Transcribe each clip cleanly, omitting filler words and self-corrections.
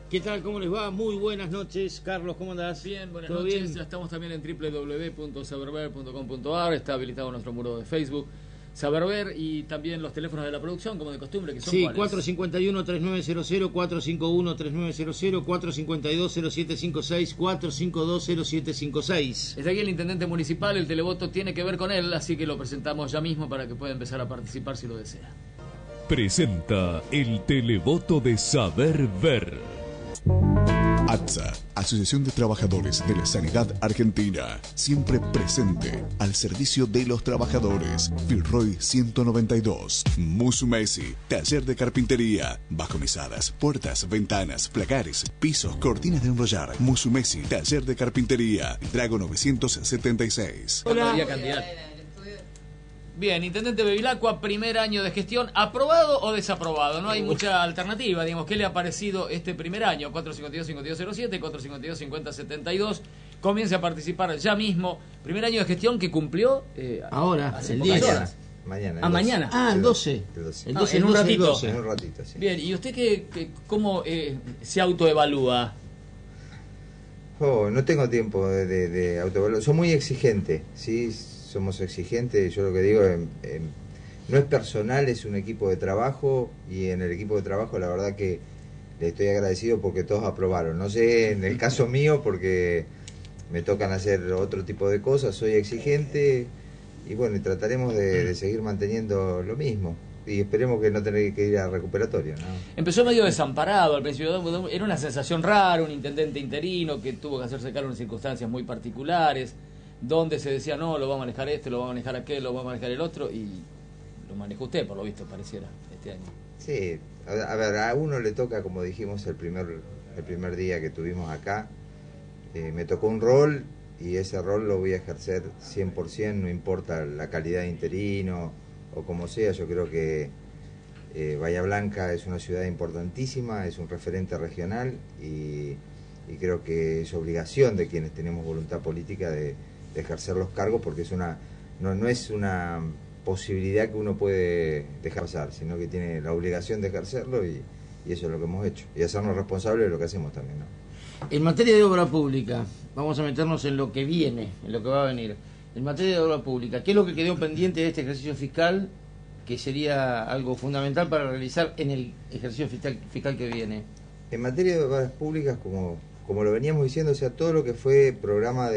¿Qué tal? ¿Cómo les va? Muy buenas noches. Carlos, ¿cómo andás? Bien, buenas ¿Todo noches. bien? Ya estamos también en www.saberver.com.ar. Está habilitado nuestro muro de Facebook Saberver y también los teléfonos de la producción, como de costumbre, que son Sí, ¿cuáles? 451-3900, 451-3900, 452-0756, 452-0756. Está aquí el intendente municipal, el televoto tiene que ver con él, así que lo presentamos ya mismo para que pueda empezar a participar si lo desea. Presenta el televoto de Saber Ver. ATSA, Asociación de Trabajadores de la Sanidad Argentina, siempre presente al servicio de los trabajadores. Filroy 192, Musumeci, taller de carpintería, bajomesadas, puertas, ventanas, placares, pisos, cortinas de enrollar. Musumeci, taller de carpintería, Drago 976. Hola. Candidato. Bien, intendente Bevilacqua, primer año de gestión, ¿aprobado o desaprobado? No hay mucha alternativa, digamos. ¿Qué le ha parecido este primer año? 452-5207, 452-5072. Comience a participar ya mismo. Primer año de gestión que cumplió Ahora, hace el pocas 10. horas. Mañana. Mañana. Ah, el 12. El 12. El No, 12, en un el 12, el ratito. 12. En un ratito, sí. Bien, ¿y usted cómo se autoevalúa? No tengo tiempo de autoevaluar. Soy muy exigente, ¿sí? Somos exigentes. Yo lo que digo, no es personal, es un equipo de trabajo. Y en el equipo de trabajo, la verdad que le estoy agradecido porque todos aprobaron. No sé, en el caso mío, porque me tocan hacer otro tipo de cosas. Soy exigente y bueno, y trataremos de seguir manteniendo lo mismo. Y esperemos que no tener que ir a recuperatorio, ¿no? Empezó medio desamparado al principio, era una sensación rara, un intendente interino que tuvo que hacerse cargo en circunstancias muy particulares, donde se decía, no, lo va a manejar este, lo va a manejar aquel, lo va a manejar el otro, y lo manejó usted, por lo visto, pareciera, este año. Sí, a ver, a uno le toca, como dijimos el primer día que tuvimos acá, me tocó un rol y ese rol lo voy a ejercer 100%, no importa la calidad de interino o como sea. Yo creo que Bahía Blanca es una ciudad importantísima, es un referente regional y creo que es obligación de quienes tenemos voluntad política de ejercer los cargos, porque es no es una posibilidad que uno puede dejar pasar, sino que tiene la obligación de ejercerlo y eso es lo que hemos hecho, y hacernos responsables de lo que hacemos también, ¿no? En materia de obra pública, vamos a meternos en lo que viene, en lo que va a venir. En materia de obra pública, ¿qué es lo que quedó pendiente de este ejercicio fiscal que sería algo fundamental para realizar en el ejercicio fiscal que viene? En materia de obras públicas, como lo veníamos diciendo, o sea, todo lo que fue programa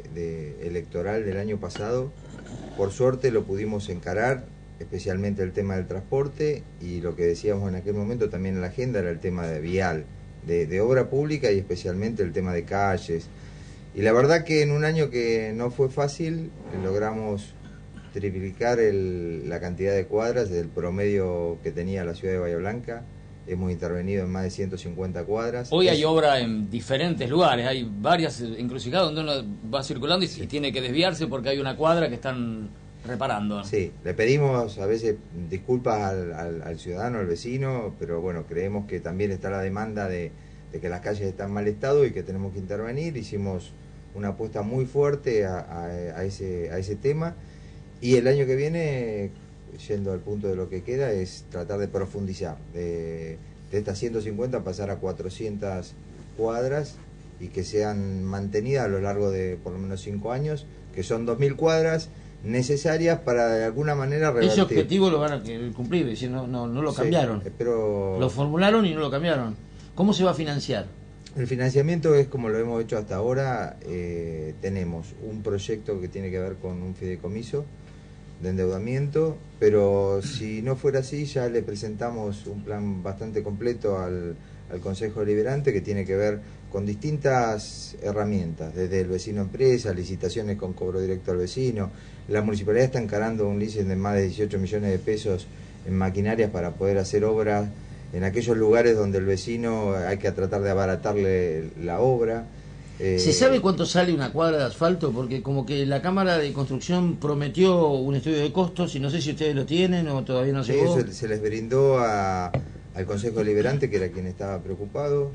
de electoral del año pasado, por suerte lo pudimos encarar, especialmente el tema del transporte, y lo que decíamos en aquel momento también en la agenda era el tema de vial, de obra pública y especialmente el tema de calles. Y la verdad que en un año que no fue fácil, logramos triplicar la cantidad de cuadras del promedio que tenía la ciudad de Bahía Blanca. Hemos intervenido en más de 150 cuadras. Hoy hay obra en diferentes lugares, hay varias encrucijadas donde uno va circulando y tiene que desviarse porque hay una cuadra que están reparando. Sí, le pedimos a veces disculpas al ciudadano, al vecino, pero bueno, creemos que también está la demanda de que las calles están en mal estado y que tenemos que intervenir. Hicimos una apuesta muy fuerte a ese tema, y el año que viene, yendo al punto de lo que queda, es tratar de profundizar, de estas 150 pasar a 400 cuadras y que sean mantenidas a lo largo de por lo menos 5 años, que son 2000 cuadras necesarias para de alguna manera revertir. Ese objetivo lo van a cumplir, es decir, no lo cambiaron. Sí, pero Lo formularon y no lo cambiaron. ¿Cómo se va a financiar? el financiamiento es como lo hemos hecho hasta ahora. Tenemos un proyecto que tiene que ver con un fideicomiso de endeudamiento, pero si no fuera así, ya le presentamos un plan bastante completo al Consejo Deliberante, que tiene que ver con distintas herramientas, desde el vecino empresa, licitaciones con cobro directo al vecino. La municipalidad está encarando un leasing de más de 18 millones de pesos en maquinarias para poder hacer obras en aquellos lugares donde el vecino hay que tratar de abaratarle la obra. ¿Se sabe cuánto sale una cuadra de asfalto? Porque como que la Cámara de Construcción prometió un estudio de costos y no sé si ustedes lo tienen o todavía no Sí, llegó. eso se les brindó al Consejo Deliberante, que era quien estaba preocupado.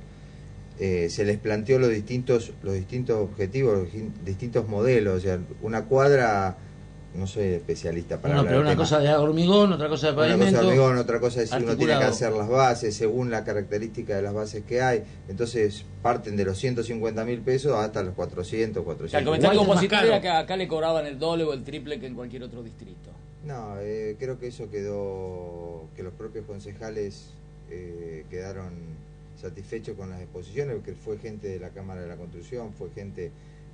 Se les planteó los distintos objetivos, los distintos modelos. O sea, una cuadra no soy especialista para No, hablar pero del una tema. cosa de hormigón, otra cosa de Una pavimento. cosa de hormigón, otra cosa es si uno tiene que articulado. hacer las bases según la característica de las bases que hay. Entonces parten de los 150.000 pesos hasta los 400, O sea, el 400. comentario Igual es más compositor caro. era que acá le cobraban el doble o el triple que en cualquier otro distrito. No, creo que eso quedó, que los propios concejales quedaron satisfechos con las exposiciones, porque fue gente de la Cámara de la Construcción, fue gente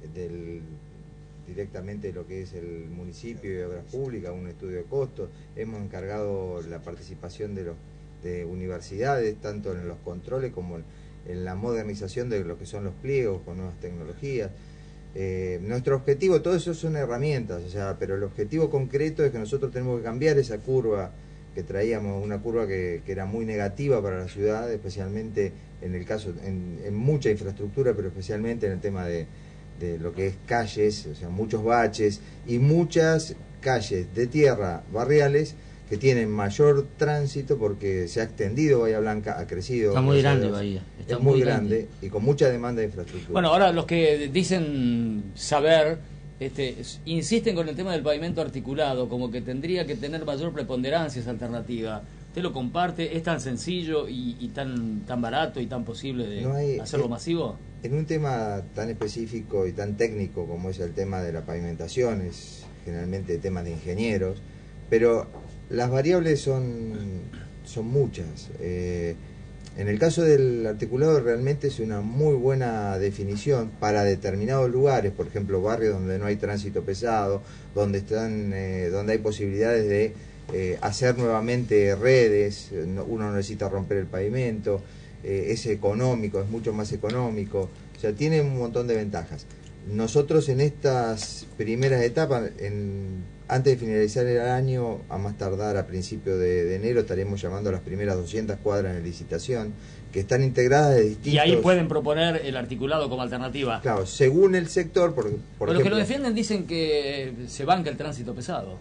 directamente de lo que es el municipio y obras públicas, un estudio de costos. Hemos encargado la participación de universidades, tanto en los controles como en la modernización de lo que son los pliegos con nuevas tecnologías. Nuestro objetivo, todo eso son herramientas, o sea, pero el objetivo concreto es que nosotros tenemos que cambiar esa curva que traíamos, una curva que era muy negativa para la ciudad, especialmente en el caso, en mucha infraestructura, pero especialmente en el tema de lo que es calles, o sea, muchos baches y muchas calles de tierra barriales que tienen mayor tránsito porque se ha extendido Bahía Blanca, ha crecido. Está muy gracias a grande Dios. Bahía. Está Es muy grande y con mucha demanda de infraestructura. Bueno, ahora los que dicen saber insisten con el tema del pavimento articulado, como que tendría que tener mayor preponderancia esa alternativa. ¿Usted lo comparte? ¿Es tan sencillo y tan barato y tan posible de No hay- hacerlo masivo? En un tema tan específico y tan técnico como es el tema de la pavimentación, es generalmente temas de ingenieros, pero las variables son muchas. En el caso del articulado realmente es una muy buena definición para determinados lugares, por ejemplo barrios donde no hay tránsito pesado, donde hay posibilidades de hacer nuevamente redes, uno no necesita romper el pavimento, es económico, es mucho más económico, o sea, tiene un montón de ventajas. Nosotros en estas primeras etapas, antes de finalizar el año, a más tardar a principios de enero, estaremos llamando a las primeras 200 cuadras en licitación, que están integradas de distintos... Y ahí pueden proponer el articulado como alternativa. Claro, según el sector, por Pero ejemplo, los que lo defienden dicen que se banca el tránsito pesado.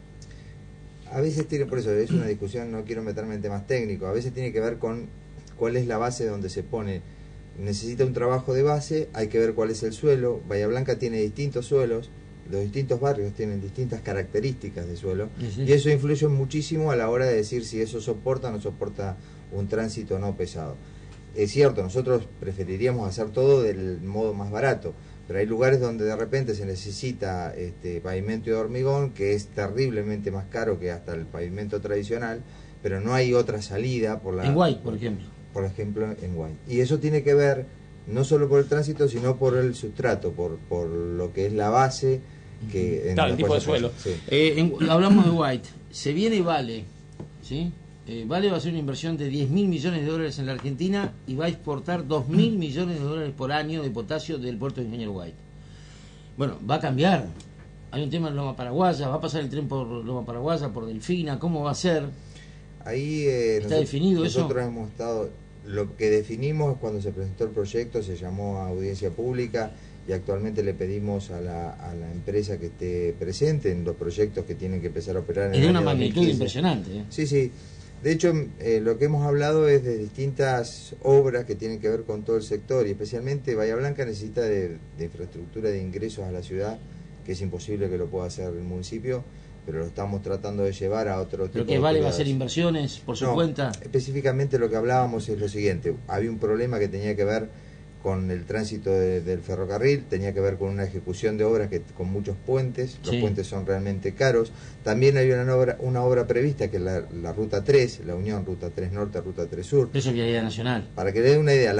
a veces tiene, por eso es una discusión, no quiero meterme en temas técnicos, a veces tiene que ver con cuál es la base donde se pone. Necesita un trabajo de base, hay que ver cuál es el suelo. Bahía Blanca tiene distintos suelos, los distintos barrios tienen distintas características de suelo, y eso influye muchísimo a la hora de decir si eso soporta o no soporta un tránsito no pesado. Es cierto, nosotros preferiríamos hacer todo del modo más barato, pero hay lugares donde de repente se necesita pavimento de hormigón, que es terriblemente más caro que hasta el pavimento tradicional, pero no hay otra salida por la... En Guay, por ejemplo. Por ejemplo, en Guay. Y eso tiene que ver no solo por el tránsito, sino por el sustrato, por lo que es la base. Claro, el tipo de suelo. Sí. Hablamos de White. Se viene Vale, ¿sí? Vale va a hacer una inversión de 10.000 millones de dólares en la Argentina y va a exportar 2.000 millones de dólares por año de potasio del puerto de Ingeniero White. Bueno, va a cambiar. Hay un tema en Loma Paraguaya, va a pasar el tren por Loma Paraguaya, por Delfina, ¿cómo va a ser? Ahí ¿Está definido eso? Nosotros hemos estado, lo que definimos cuando se presentó el proyecto, se llamó a audiencia pública y actualmente le pedimos a la empresa que esté presente en los proyectos que tienen que empezar a operar en Es de el una año magnitud 2015. impresionante. Sí, sí. De hecho, lo que hemos hablado es de distintas obras que tienen que ver con todo el sector y especialmente Bahía Blanca necesita de infraestructura de ingresos a la ciudad, que es imposible que lo pueda hacer el municipio, pero lo estamos tratando de llevar a otro tipo Pero de que Vale va a actividades. hacer inversiones por su No, cuenta. específicamente lo que hablábamos es lo siguiente, había un problema que tenía que ver con el tránsito del ferrocarril, tenía que ver con una ejecución de obras con muchos puentes, los Sí. puentes son realmente caros, también hay una obra prevista que es la Ruta 3, la unión Ruta 3 Norte, Ruta 3 Sur. Eso es vialidad nacional. Para que le dé una idea,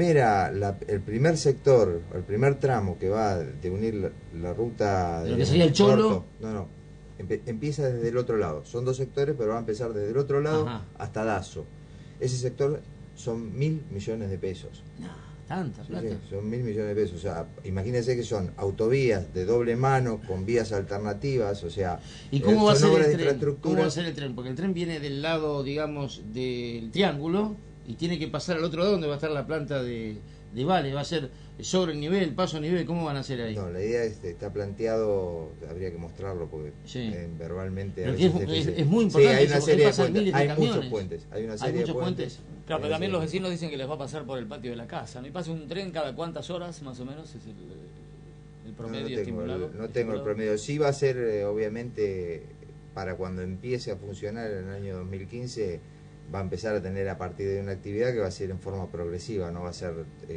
el primer sector, el primer tramo que va de unir la ruta... ¿De lo que sería el Cholo? No, empieza desde el otro lado. Son dos sectores, pero va a empezar desde el otro lado Ajá. hasta Dazo. Ese sector son 1.000 millones de pesos. No, tanta Sí, plata. sí, son 1.000 millones de pesos. O sea, imagínense que son autovías de doble mano con vías alternativas, o sea... ¿Y cómo va a son ser obras el de tren? infraestructura. ¿Cómo va a ser el tren? Porque el tren viene del lado, digamos, del triángulo y tiene que pasar al otro lado donde va a estar la planta de Vale. Va a ser sobre el nivel, paso a nivel. ¿Cómo van a hacer ahí? No, la idea está planteado, habría que mostrarlo porque Sí. Verbalmente... Pero a que veces difícil. es muy Sí, importante hay eso, una porque serie de pasan puentes, miles de hay camiones. muchos puentes, hay una serie muchos de puentes. Claro, pero Hay también una los serie. vecinos dicen que les va a pasar por el patio de la casa, ¿no? Y pasa un tren cada cuántas horas, más o menos, es el promedio tengo estimulado. no tengo el promedio. Sí va a ser, obviamente, para cuando empiece a funcionar en el año 2015, va a empezar a tener a partir de una actividad que va a ser en forma progresiva, no va a ser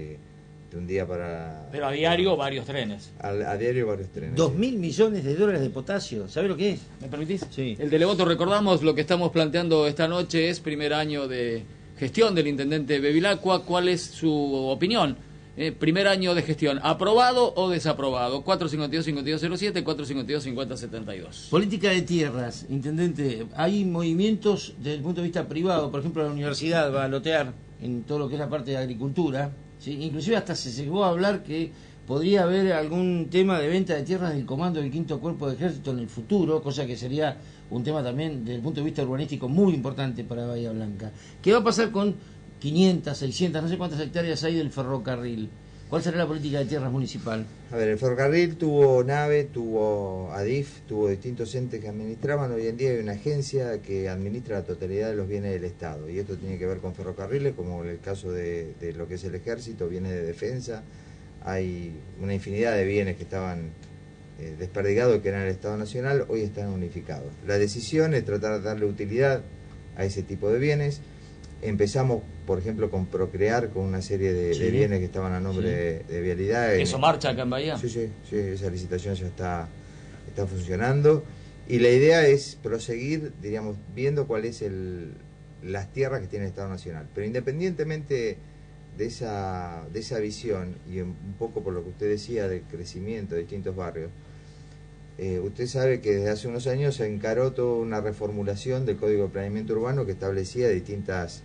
de un día para... Pero a diario varios trenes. A diario varios trenes. 2.000 millones de dólares de potasio, ¿sabes lo que es? ¿Me permitís? Sí. El Televoto, recordamos, lo que estamos planteando esta noche es primer año de gestión del intendente Bevilacqua. ¿Cuál es su opinión? Primer año de gestión, ¿aprobado o desaprobado? 452-5207, 452-5072. Política de tierras, intendente. Hay movimientos desde el punto de vista privado, por ejemplo, la universidad va a lotear en todo lo que es la parte de agricultura, ¿sí? Inclusive hasta se llegó a hablar que podría haber algún tema de venta de tierras del comando del 5º Cuerpo de Ejército en el futuro, cosa que sería un tema también desde el punto de vista urbanístico muy importante para Bahía Blanca. ¿Qué va a pasar con 500, 600, no sé cuántas hectáreas hay del ferrocarril? ¿Cuál será la política de tierras municipal? A ver, el ferrocarril tuvo NAVE, tuvo ADIF, tuvo distintos entes que administraban. Hoy en día hay una agencia que administra la totalidad de los bienes del Estado. Y esto tiene que ver con ferrocarriles, como en el caso de lo que es el ejército, bienes de defensa. Hay una infinidad de bienes que estaban desperdigados, que eran el Estado Nacional, hoy están unificados. La decisión es tratar de darle utilidad a ese tipo de bienes. Empezamos, por ejemplo, con Procrear, con una serie de bienes que estaban a nombre de Vialidad. ¿Eso marcha acá en Bahía? Sí, esa licitación ya está funcionando. Y la idea es proseguir, diríamos, viendo cuál es las tierras que tiene el Estado Nacional. Pero independientemente de esa visión, y un poco por lo que usted decía del crecimiento de distintos barrios, usted sabe que desde hace unos años se encaró toda una reformulación del Código de Planeamiento Urbano que establecía distintas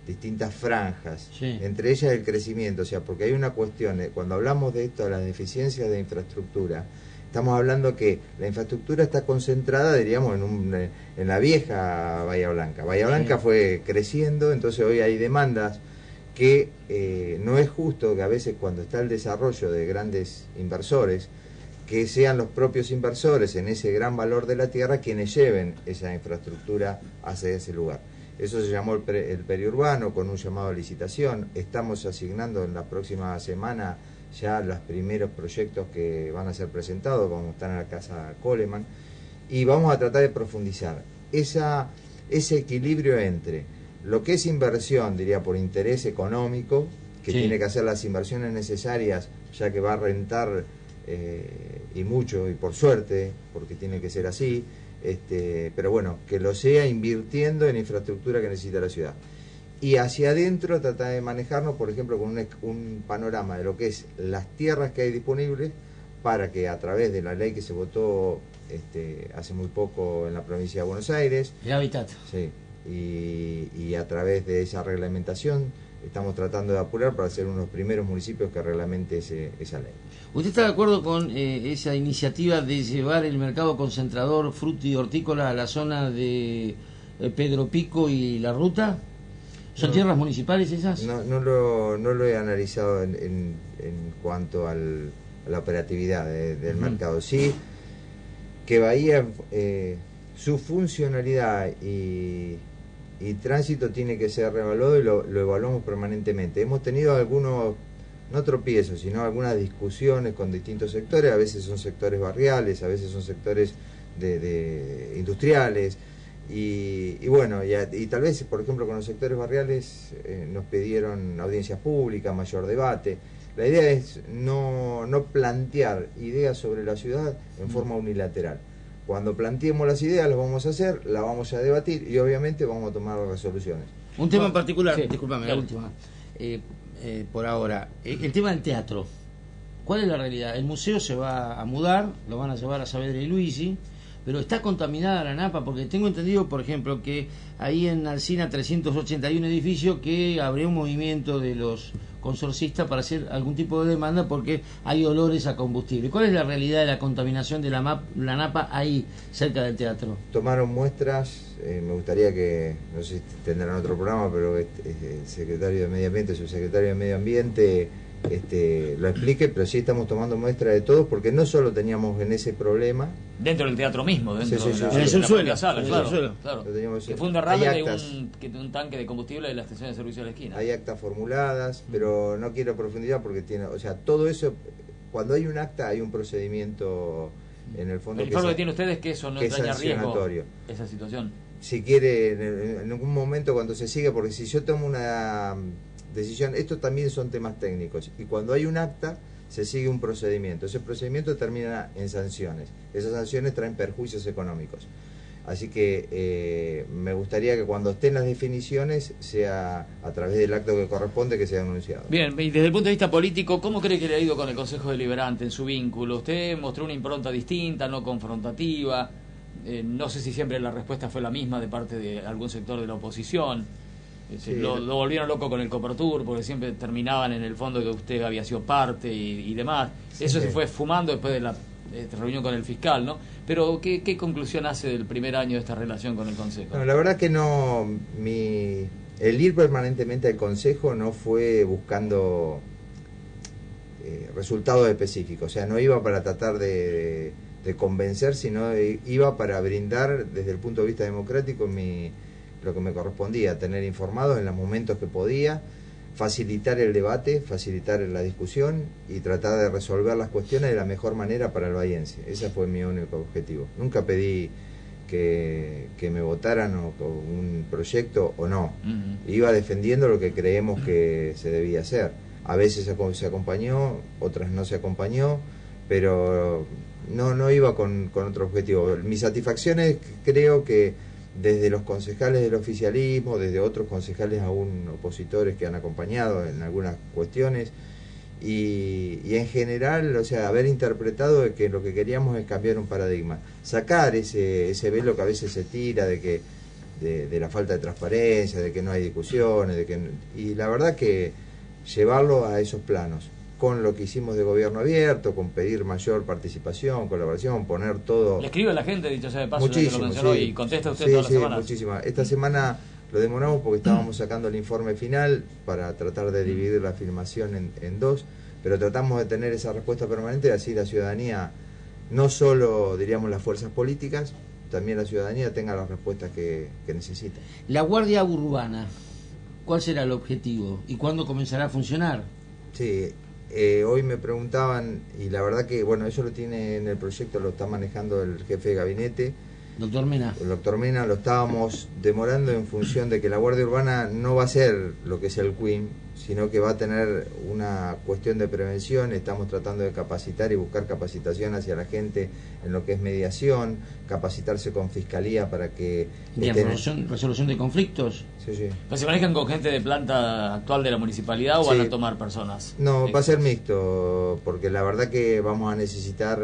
franjas, Sí. Entre ellas el crecimiento, o sea, porque hay una cuestión, cuando hablamos de esto, de las deficiencias de infraestructura, estamos hablando que la infraestructura está concentrada, diríamos, en la vieja Bahía Blanca. Bahía Blanca fue creciendo, entonces hoy hay demandas que no es justo que a veces cuando está el desarrollo de grandes inversores, que sean los propios inversores en ese gran valor de la tierra quienes lleven esa infraestructura hacia ese lugar. Eso se llamó el periurbano, con un llamado a licitación. Estamos asignando en la próxima semana ya los primeros proyectos que van a ser presentados, vamos a estar en la Casa Coleman, y vamos a tratar de profundizar ese equilibrio entre lo que es inversión, diría, por interés económico, que tiene que hacer las inversiones necesarias, ya que va a rentar y mucho, y por suerte, porque tiene que ser así, pero bueno, que lo sea invirtiendo en infraestructura que necesita la ciudad. Y hacia adentro tratar de manejarnos, por ejemplo, con un panorama de lo que es las tierras que hay disponibles, para que a través de la ley que se votó hace muy poco en la provincia de Buenos Aires, El hábitat. sí, y a través de esa reglamentación estamos tratando de apurar para ser uno de los primeros municipios que reglamente esa ley. ¿Usted está de acuerdo con esa iniciativa de llevar el mercado concentrador fruti y hortícola a la zona de Pedro Pico y La Ruta? ¿Son tierras municipales esas? No lo he analizado en cuanto a la operatividad del mercado. Sí, que Bahía, su funcionalidad y tránsito tiene que ser reevaluado, y lo evaluamos permanentemente. Hemos tenido algunos, no tropiezos, sino algunas discusiones con distintos sectores. A veces son sectores barriales, a veces son sectores de industriales, y bueno, y tal vez, por ejemplo, con los sectores barriales nos pidieron audiencias públicas, mayor debate. La idea es no plantear ideas sobre la ciudad en forma unilateral. Cuando planteemos las ideas, las vamos a hacer, las vamos a debatir, y obviamente vamos a tomar resoluciones. Un tema en particular, Sí, discúlpame, claro. la última. Por ahora, el tema del teatro. ¿Cuál es la realidad? El museo se va a mudar, lo van a llevar a Saavedra y Luisi, pero está contaminada la napa, porque tengo entendido, por ejemplo, que ahí en Alsina 381 edificio, que habría un movimiento de los consorcistas para hacer algún tipo de demanda porque hay olores a combustible. ¿Cuál es la realidad de la contaminación de la napa ahí, cerca del teatro? Tomaron muestras, me gustaría que, no sé si tendrán otro programa, pero el secretario de Medio Ambiente, subsecretario de Medio Ambiente, lo explique, pero sí estamos tomando muestras de todos, porque no solo teníamos en ese problema. Dentro del teatro mismo, dentro Sí, sí, de sí, la, sí. de la propia En el sala, subsuelo, claro, en el subsuelo. claro. Lo teníamos- Que fue un derrame hay de actas. un tanque de combustible de la estación de servicio de la esquina. Hay actas formuladas, pero no quiero profundizar porque tiene, o sea, todo eso cuando hay un acta hay un procedimiento en el fondo. El informe que tiene ustedes que eso no entraña riesgo, esa situación. Si quiere, en algún momento cuando se sigue, porque si yo tomo una decisión, estos también son temas técnicos, y cuando hay un acta se sigue un procedimiento. Ese procedimiento termina en sanciones. Esas sanciones traen perjuicios económicos. Así que me gustaría que cuando estén las definiciones sea a través del acto que corresponde que sea anunciado. Bien, y desde el punto de vista político, ¿cómo cree que le ha ido con el Consejo Deliberante en su vínculo? Usted mostró una impronta distinta, no confrontativa. No sé si siempre la respuesta fue la misma de parte de algún sector de la oposición. Sí. Lo volvieron loco con el Coprotur porque siempre terminaban en el fondo que usted había sido parte y demás. Sí, eso se fue fumando después de la reunión con el fiscal, ¿no? Pero ¿qué conclusión hace del primer año de esta relación con el Consejo? No, la verdad que no, el ir permanentemente al Consejo no fue buscando resultados específicos, o sea, no iba para tratar de convencer, sino iba para brindar desde el punto de vista democrático lo que me correspondía, tener informados en los momentos que podía, facilitar el debate, facilitar la discusión y tratar de resolver las cuestiones de la mejor manera para el bahiense. Ese fue mi único objetivo. Nunca pedí que me votaran un proyecto o no. Iba defendiendo lo que creemos que se debía hacer. A veces se acompañó, otras no se acompañó, pero no iba con otro objetivo. Mi satisfacción es que creo que desde los concejales del oficialismo, desde otros concejales aún opositores que han acompañado en algunas cuestiones, y en general, o sea, haber interpretado de que lo que queríamos es cambiar un paradigma, sacar ese velo que a veces se tira de la falta de transparencia, de que no hay discusiones, y la verdad que llevarlo a esos planos, con lo que hicimos de gobierno abierto, con pedir mayor participación, colaboración, poner todo. Le escribe a la gente, dicho sea de paso, muchísimo, que lo mencionó, sí. Y contesta usted todas las semanas. Muchísima. Esta semana lo demoramos porque estábamos sacando el informe final para tratar de dividir la filmación en dos, pero tratamos de tener esa respuesta permanente, así la ciudadanía, no solo diríamos las fuerzas políticas, también la ciudadanía tenga las respuestas que necesita. La Guardia Urbana, ¿cuál será el objetivo y cuándo comenzará a funcionar? Sí. Hoy me preguntaban, y la verdad que, bueno, eso lo tiene en el proyecto, lo está manejando el jefe de gabinete. Doctor Mena. El doctor Mena, lo estábamos demorando en función de que la Guardia Urbana no va a ser lo que es el QUIM, sino que va a tener una cuestión de prevención. Estamos tratando de capacitar y buscar capacitación hacia la gente en lo que es mediación, capacitarse con fiscalía para que... resolución de conflictos. Sí. ¿Pero se manejan con gente de planta actual de la municipalidad o van a tomar personas? No, va a ser mixto, porque la verdad que vamos a necesitar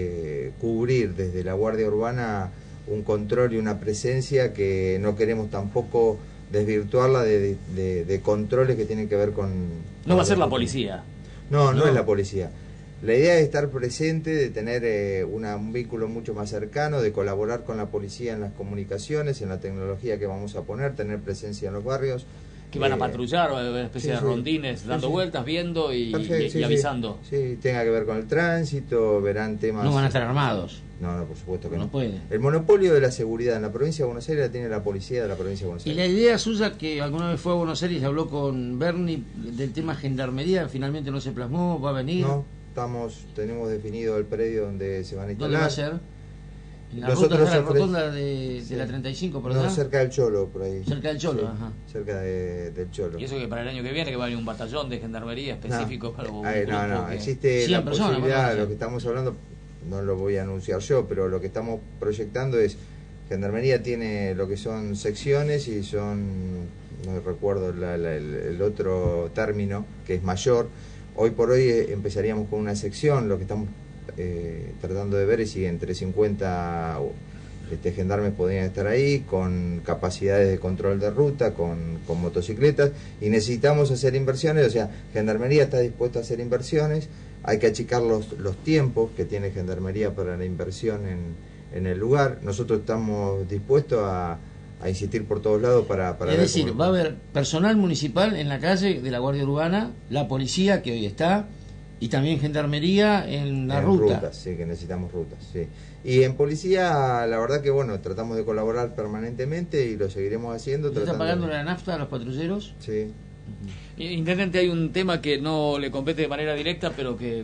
cubrir desde la Guardia Urbana un control y una presencia que no queremos tampoco desvirtuarla de controles que tienen que ver con... ¿No va a ser la policía? No es la policía. La idea es estar presente, de tener un vínculo mucho más cercano, de colaborar con la policía en las comunicaciones, en la tecnología que vamos a poner, tener presencia en los barrios. Que van a patrullar, una especie de rondines, dando vueltas, viendo y avisando. Sí, tenga que ver con el tránsito, verán temas... ¿No van a estar armados? No, por supuesto que no. No puede. El monopolio de la seguridad en la provincia de Buenos Aires la tiene la policía de la provincia de Buenos Aires. ¿Y la idea suya, que alguna vez fue a Buenos Aires y habló con Bernie del tema gendarmería, finalmente no se plasmó, va a venir? No, tenemos definido el predio donde se van a instalar. ¿Dónde va a ser? En la rotonda de la 35, ¿verdad? No, cerca del Cholo, por ahí. Cerca del Cholo, sí, ajá. Cerca del Cholo. Y eso que para el año que viene que va a haber un batallón de gendarmería específico para un no, que... existe la posibilidad, personas, lo que estamos hablando, no lo voy a anunciar yo, pero lo que estamos proyectando es, Gendarmería tiene lo que son secciones y son, no recuerdo el otro término, que es mayor. Hoy por hoy empezaríamos con una sección, lo que estamos tratando de ver es si entre 50 gendarmes podrían estar ahí, con capacidades de control de ruta, con motocicletas, y necesitamos hacer inversiones, o sea, Gendarmería está dispuesta a hacer inversiones, hay que achicar los tiempos que tiene Gendarmería para la inversión en el lugar. Nosotros estamos dispuestos a insistir por todos lados para es decir, va a haber personal municipal en la calle de la Guardia Urbana, la policía que hoy está, y también Gendarmería en la ruta. Rutas, sí, que necesitamos rutas, sí. Y en policía, la verdad que bueno, tratamos de colaborar permanentemente y lo seguiremos haciendo. ¿Está pagando la nafta a los patrulleros? Sí. Intendente, hay un tema que no le compete de manera directa, pero que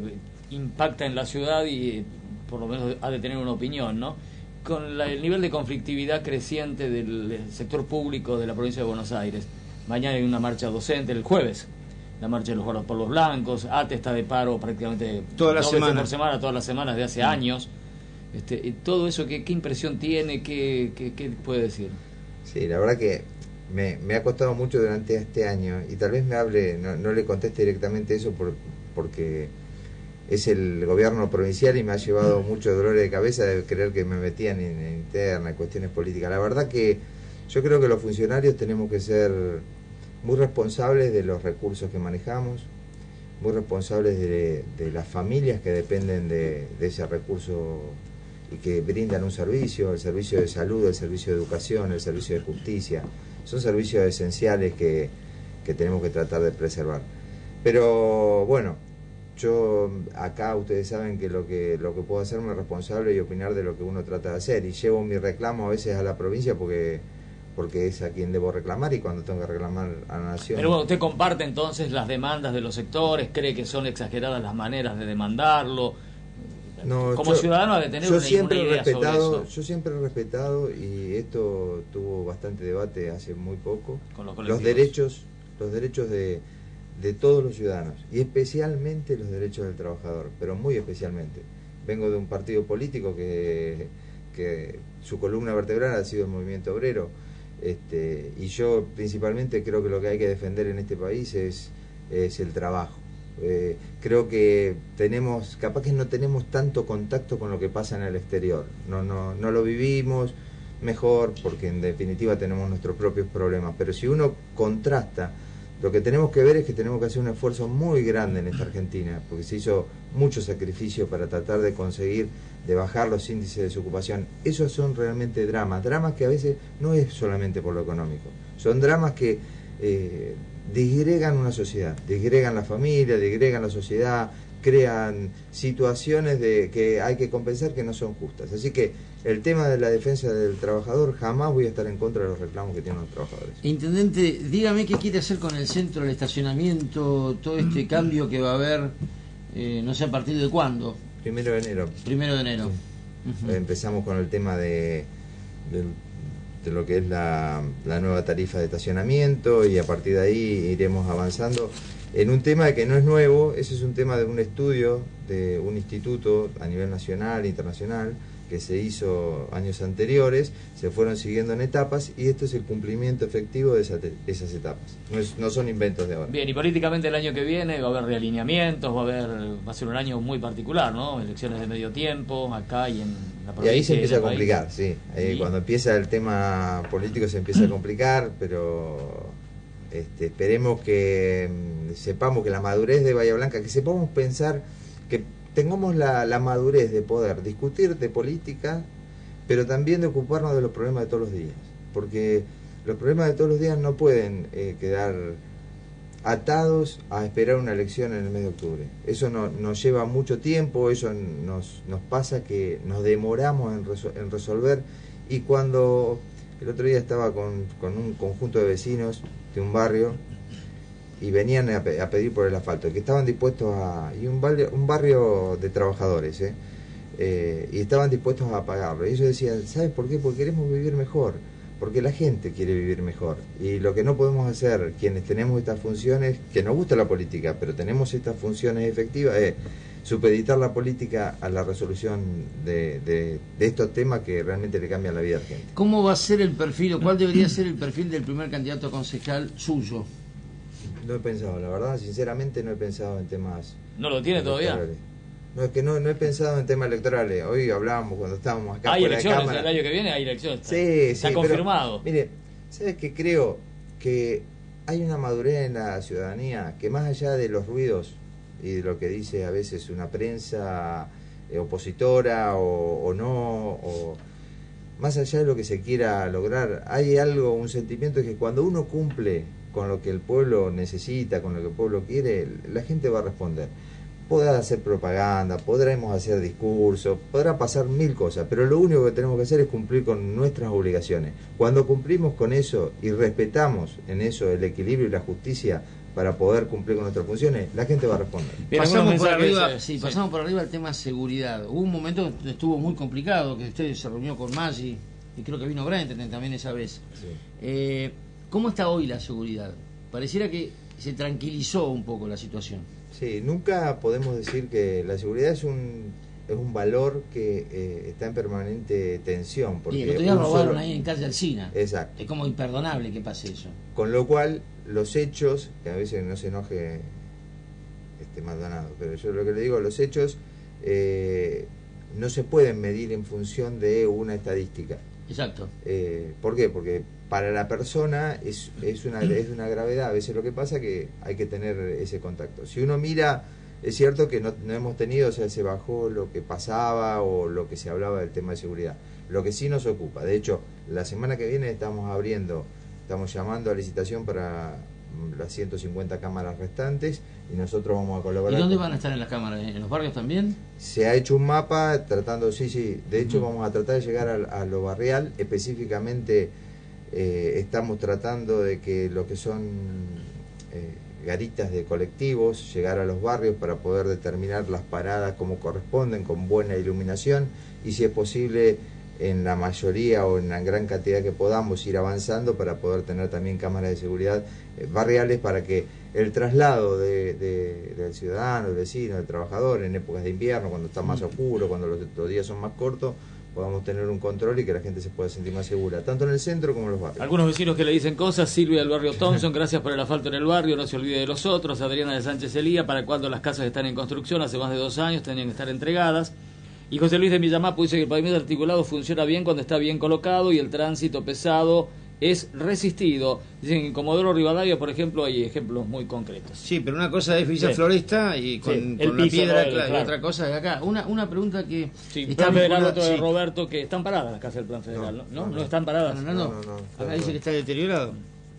impacta en la ciudad y por lo menos ha de tener una opinión, ¿no? Con el nivel de conflictividad creciente del sector público de la provincia de Buenos Aires. Mañana hay una marcha docente, el jueves, la marcha de los guardaespaldas blancos. ATE está de paro prácticamente toda la semana. Por semana, todas las semanas de hace años. Y todo eso, ¿qué impresión tiene? ¿Qué puede decir? Sí, la verdad que me ha costado mucho durante este año, y tal vez me hable, no le conteste directamente eso porque es el gobierno provincial y me ha llevado mucho dolor de cabeza de creer que me metían en interna, en cuestiones políticas. La verdad que yo creo que los funcionarios tenemos que ser muy responsables de los recursos que manejamos, muy responsables de las familias que dependen de ese recurso y que brindan un servicio, el servicio de salud, el servicio de educación, el servicio de justicia. Son servicios esenciales que tenemos que tratar de preservar. Pero bueno, yo acá ustedes saben que lo que puedo hacerme responsable y opinar de lo que uno trata de hacer, y llevo mi reclamo a veces a la provincia porque es a quien debo reclamar, y cuando tengo que reclamar a la nación. Pero bueno, ¿usted comparte entonces las demandas de los sectores? ¿Cree que son exageradas las maneras de demandarlo? No, como ciudadano ha de tener una idea sobre eso. Yo siempre he respetado, y esto tuvo bastante debate hace muy poco, con los derechos de todos los ciudadanos, y especialmente los derechos del trabajador, pero muy especialmente. Vengo de un partido político que su columna vertebral ha sido el movimiento obrero, y yo principalmente creo que lo que hay que defender en este país es el trabajo. Creo que capaz que no tenemos tanto contacto con lo que pasa en el exterior, no lo vivimos mejor porque en definitiva tenemos nuestros propios problemas, pero si uno contrasta, lo que tenemos que ver es que tenemos que hacer un esfuerzo muy grande en esta Argentina, porque se hizo mucho sacrificio para tratar de conseguir, de bajar los índices de desocupación. Esos son realmente dramas que a veces no es solamente por lo económico, son dramas que disgregan una sociedad, disgregan la familia, disgregan la sociedad, crean situaciones que hay que compensar que no son justas. Así que el tema de la defensa del trabajador, jamás voy a estar en contra de los reclamos que tienen los trabajadores. Intendente, dígame qué quiere hacer con el centro, el estacionamiento, todo este cambio que va a haber, no sé a partir de cuándo. 1 de enero. 1 de enero. Sí. Empezamos con el tema de lo que es la nueva tarifa de estacionamiento, y a partir de ahí iremos avanzando en un tema que no es nuevo. Ese es un tema de un estudio de un instituto a nivel nacional e internacional que se hizo años anteriores, se fueron siguiendo en etapas, y esto es el cumplimiento efectivo de esas etapas. No son inventos de ahora. Bien, y políticamente el año que viene va a haber realineamientos, va a ser un año muy particular, ¿no? Elecciones de medio tiempo acá y en la provincia. Y ahí se empieza a complicar, sí. Cuando empieza el tema político se empieza a complicar, pero esperemos que sepamos que la madurez de Bahía Blanca, que sepamos pensar, que tengamos la madurez de poder discutir de política, pero también de ocuparnos de los problemas de todos los días, porque los problemas de todos los días no pueden quedar atados a esperar una elección en el mes de octubre. Eso nos lleva mucho tiempo, eso nos pasa que nos demoramos en resolver, y cuando el otro día estaba con un conjunto de vecinos de un barrio, y venían a pedir por el asfalto, que estaban dispuestos y un barrio de trabajadores, y estaban dispuestos a pagarlo. Y ellos decían, ¿sabes por qué? Porque queremos vivir mejor, porque la gente quiere vivir mejor. Y lo que no podemos hacer, quienes tenemos estas funciones, que nos gusta la política, pero tenemos estas funciones efectivas, es supeditar la política a la resolución de estos temas que realmente le cambian la vida a la gente. ¿Cómo va a ser el perfil, o cuál debería ser el perfil del primer candidato a concejal suyo? No he pensado, la verdad, sinceramente no he pensado en temas... ¿No lo tiene todavía? No, es que no he pensado en temas electorales. Hoy hablábamos cuando estábamos acá. ¿Hay elecciones el año que viene? Hay elecciones. Sí, está confirmado. Pero, mire, ¿sabes qué? Creo que hay una madurez en la ciudadanía que, más allá de los ruidos y de lo que dice a veces una prensa opositora o no, o más allá de lo que se quiera lograr, hay algo, un sentimiento que cuando uno cumple con lo que el pueblo necesita, con lo que el pueblo quiere, la gente va a responder. Podrá hacer propaganda, podremos hacer discursos, podrá pasar 1000 cosas, pero lo único que tenemos que hacer es cumplir con nuestras obligaciones. Cuando cumplimos con eso y respetamos en eso el equilibrio y la justicia, para poder cumplir con nuestras funciones, la gente va a responder. Bien, pasamos por mensajes, arriba, sí. pasamos por arriba el tema seguridad. Hubo un momento que estuvo muy complicado, que usted se reunió con Maggi, y creo que vino Brenten también esa vez. Sí. ¿Cómo está hoy la seguridad? Pareciera que se tranquilizó un poco la situación. Sí, nunca podemos decir que la seguridad es un valor que está en permanente tensión. Porque Y el otro día robaron ahí en calle Alsina. Exacto. Es como imperdonable que pase eso. Con lo cual, los hechos, que a veces no se enoje Maldonado, pero yo lo que le digo, los hechos no se pueden medir en función de una estadística. Exacto. ¿Por qué? Porque para la persona es una gravedad. A veces lo que pasa es que hay que tener ese contacto. Si uno mira, es cierto que no hemos tenido, o sea, se bajó lo que pasaba o lo que se hablaba del tema de seguridad. Lo que sí nos ocupa, de hecho, la semana que viene estamos llamando a licitación para las 150 cámaras restantes y nosotros vamos a colaborar. ¿Y dónde van a estar en las cámaras? ¿En los barrios también? Se ha hecho un mapa tratando, sí, de hecho vamos a tratar de llegar a lo barrial, específicamente estamos tratando de que lo que son garitas de colectivos, llegar a los barrios para poder determinar las paradas como corresponden, con buena iluminación, y si es posible en la mayoría o en la gran cantidad que podamos ir avanzando para poder tener también cámaras de seguridad barriales para que el traslado del ciudadano, del vecino, del trabajador en épocas de invierno, cuando está más oscuro, cuando los días son más cortos, podamos tener un control y que la gente se pueda sentir más segura, tanto en el centro como en los barrios. Algunos vecinos que le dicen cosas: Silvia del barrio Thompson, gracias por el asfalto en el barrio, no se olvide de los otros. Adriana de Sánchez Elía, para cuando las casas están en construcción, hace más de 2 años, tenían que estar entregadas. Y José Luis de Villamapo dice que el pavimento articulado funciona bien cuando está bien colocado y el tránsito pesado es resistido. Dicen que en Comodoro Rivadavia, por ejemplo, hay ejemplos muy concretos. Sí, pero una cosa es Villa Floresta y con la piso, piedra, ¿no? claro, y otra cosa es acá. Una pregunta que... Sí, está Plan Federal, vinculada- otro de sí. Roberto, que están paradas las casas del Plan Federal, ¿no están paradas. No. Acá dice que está deteriorado.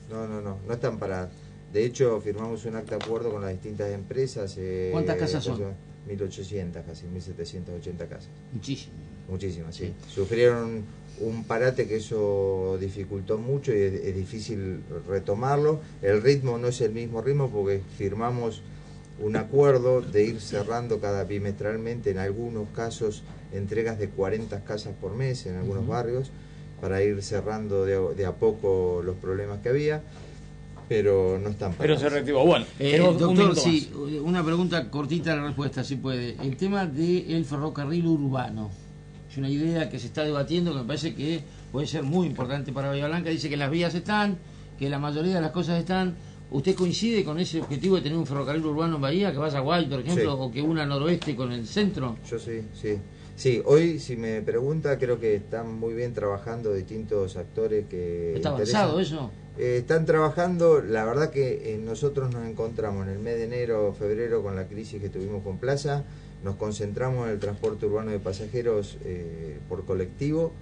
No están paradas. De hecho, firmamos un acta de acuerdo con las distintas empresas. ¿Cuántas casas son? 1.800, casi 1.780 casas. Muchísimas, Sí. Sufrieron un parate que eso dificultó mucho y es difícil retomarlo. El ritmo no es el mismo ritmo porque firmamos un acuerdo de ir cerrando cada bimestralmente, en algunos casos, entregas de 40 casas por mes en algunos barrios, para ir cerrando de a poco los problemas que había. Pero no están parados. Pero se reactivó. Bueno, tenemos un doctor, minuto sí, más. una pregunta cortita la respuesta, si puede. El tema del ferrocarril urbano. Es una idea que se está debatiendo, que me parece que puede ser muy importante para Bahía Blanca. Dice que las vías están, que la mayoría de las cosas están. ¿Usted coincide con ese objetivo de tener un ferrocarril urbano en Bahía, que vaya a Guay, por ejemplo, Sí. o que una noroeste con el centro? Yo sí. Sí, hoy, si me pregunta, creo que están muy bien trabajando distintos actores que... ¿Está avanzado eso? Están trabajando, la verdad que nosotros nos encontramos en el mes de enero, febrero, con la crisis que tuvimos con Plaza, nos concentramos en el transporte urbano de pasajeros por colectivo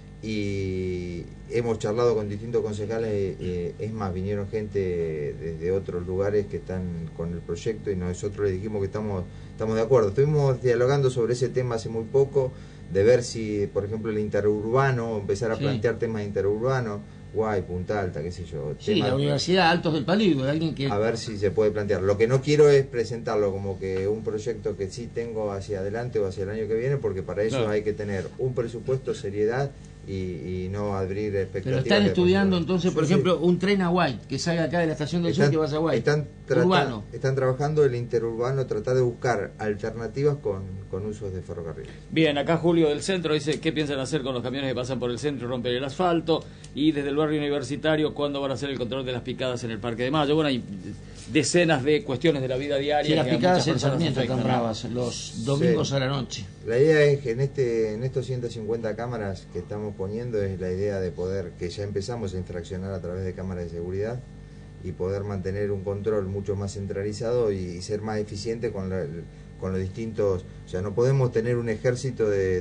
y hemos charlado con distintos concejales, es más, vinieron gente desde otros lugares que están con el proyecto y nosotros les dijimos que estamos de acuerdo. Estuvimos dialogando sobre ese tema hace muy poco, de ver si, por ejemplo, el interurbano, empezar a plantear temas interurbanos, Guay, Punta Alta, qué sé yo. Sí, la Universidad Altos del Palillo, de alguien que... A ver si se puede plantear. Lo que no quiero es presentarlo como que un proyecto que sí tengo hacia adelante o hacia el año que viene, porque para eso hay que tener un presupuesto, seriedad y no abrir expectativas. Pero están estudiando entonces, por ejemplo, un tren a Guay, que salga acá de la estación del sur que vaya a Guay. Urbano. Están trabajando el interurbano, tratar de buscar alternativas con usos de ferrocarril. Bien, acá Julio del centro dice: ¿qué piensan hacer con los camiones que pasan por el centro y rompen el asfalto? Y desde el barrio universitario, ¿cuándo van a hacer el control de las picadas en el Parque de Mayo? Bueno, hay decenas de cuestiones de la vida diaria. Sí, las que a picadas muchas en personas Sarmiento afectan, están ¿no? bravas, los domingos a la noche. La idea es que en estos 150 cámaras que estamos poniendo, es la idea de poder, que ya empezamos a infraccionar a través de cámaras de seguridad, y poder mantener un control mucho más centralizado y ser más eficiente con los distintos... O sea, no podemos tener un ejército de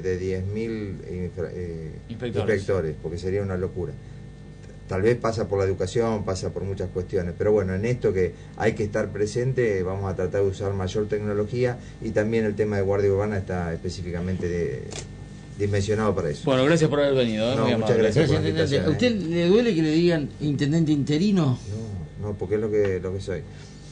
10.000 inspectores, porque sería una locura. Tal vez pasa por la educación, pasa por muchas cuestiones, pero bueno, en esto que hay que estar presente, vamos a tratar de usar mayor tecnología, y también el tema de guardia urbana está específicamente dimensionado para eso. Bueno, gracias por haber venido. No, muy muchas amable. gracias. Gracias, intendente. ¿A usted le duele que le digan intendente interino? No, porque es lo que soy.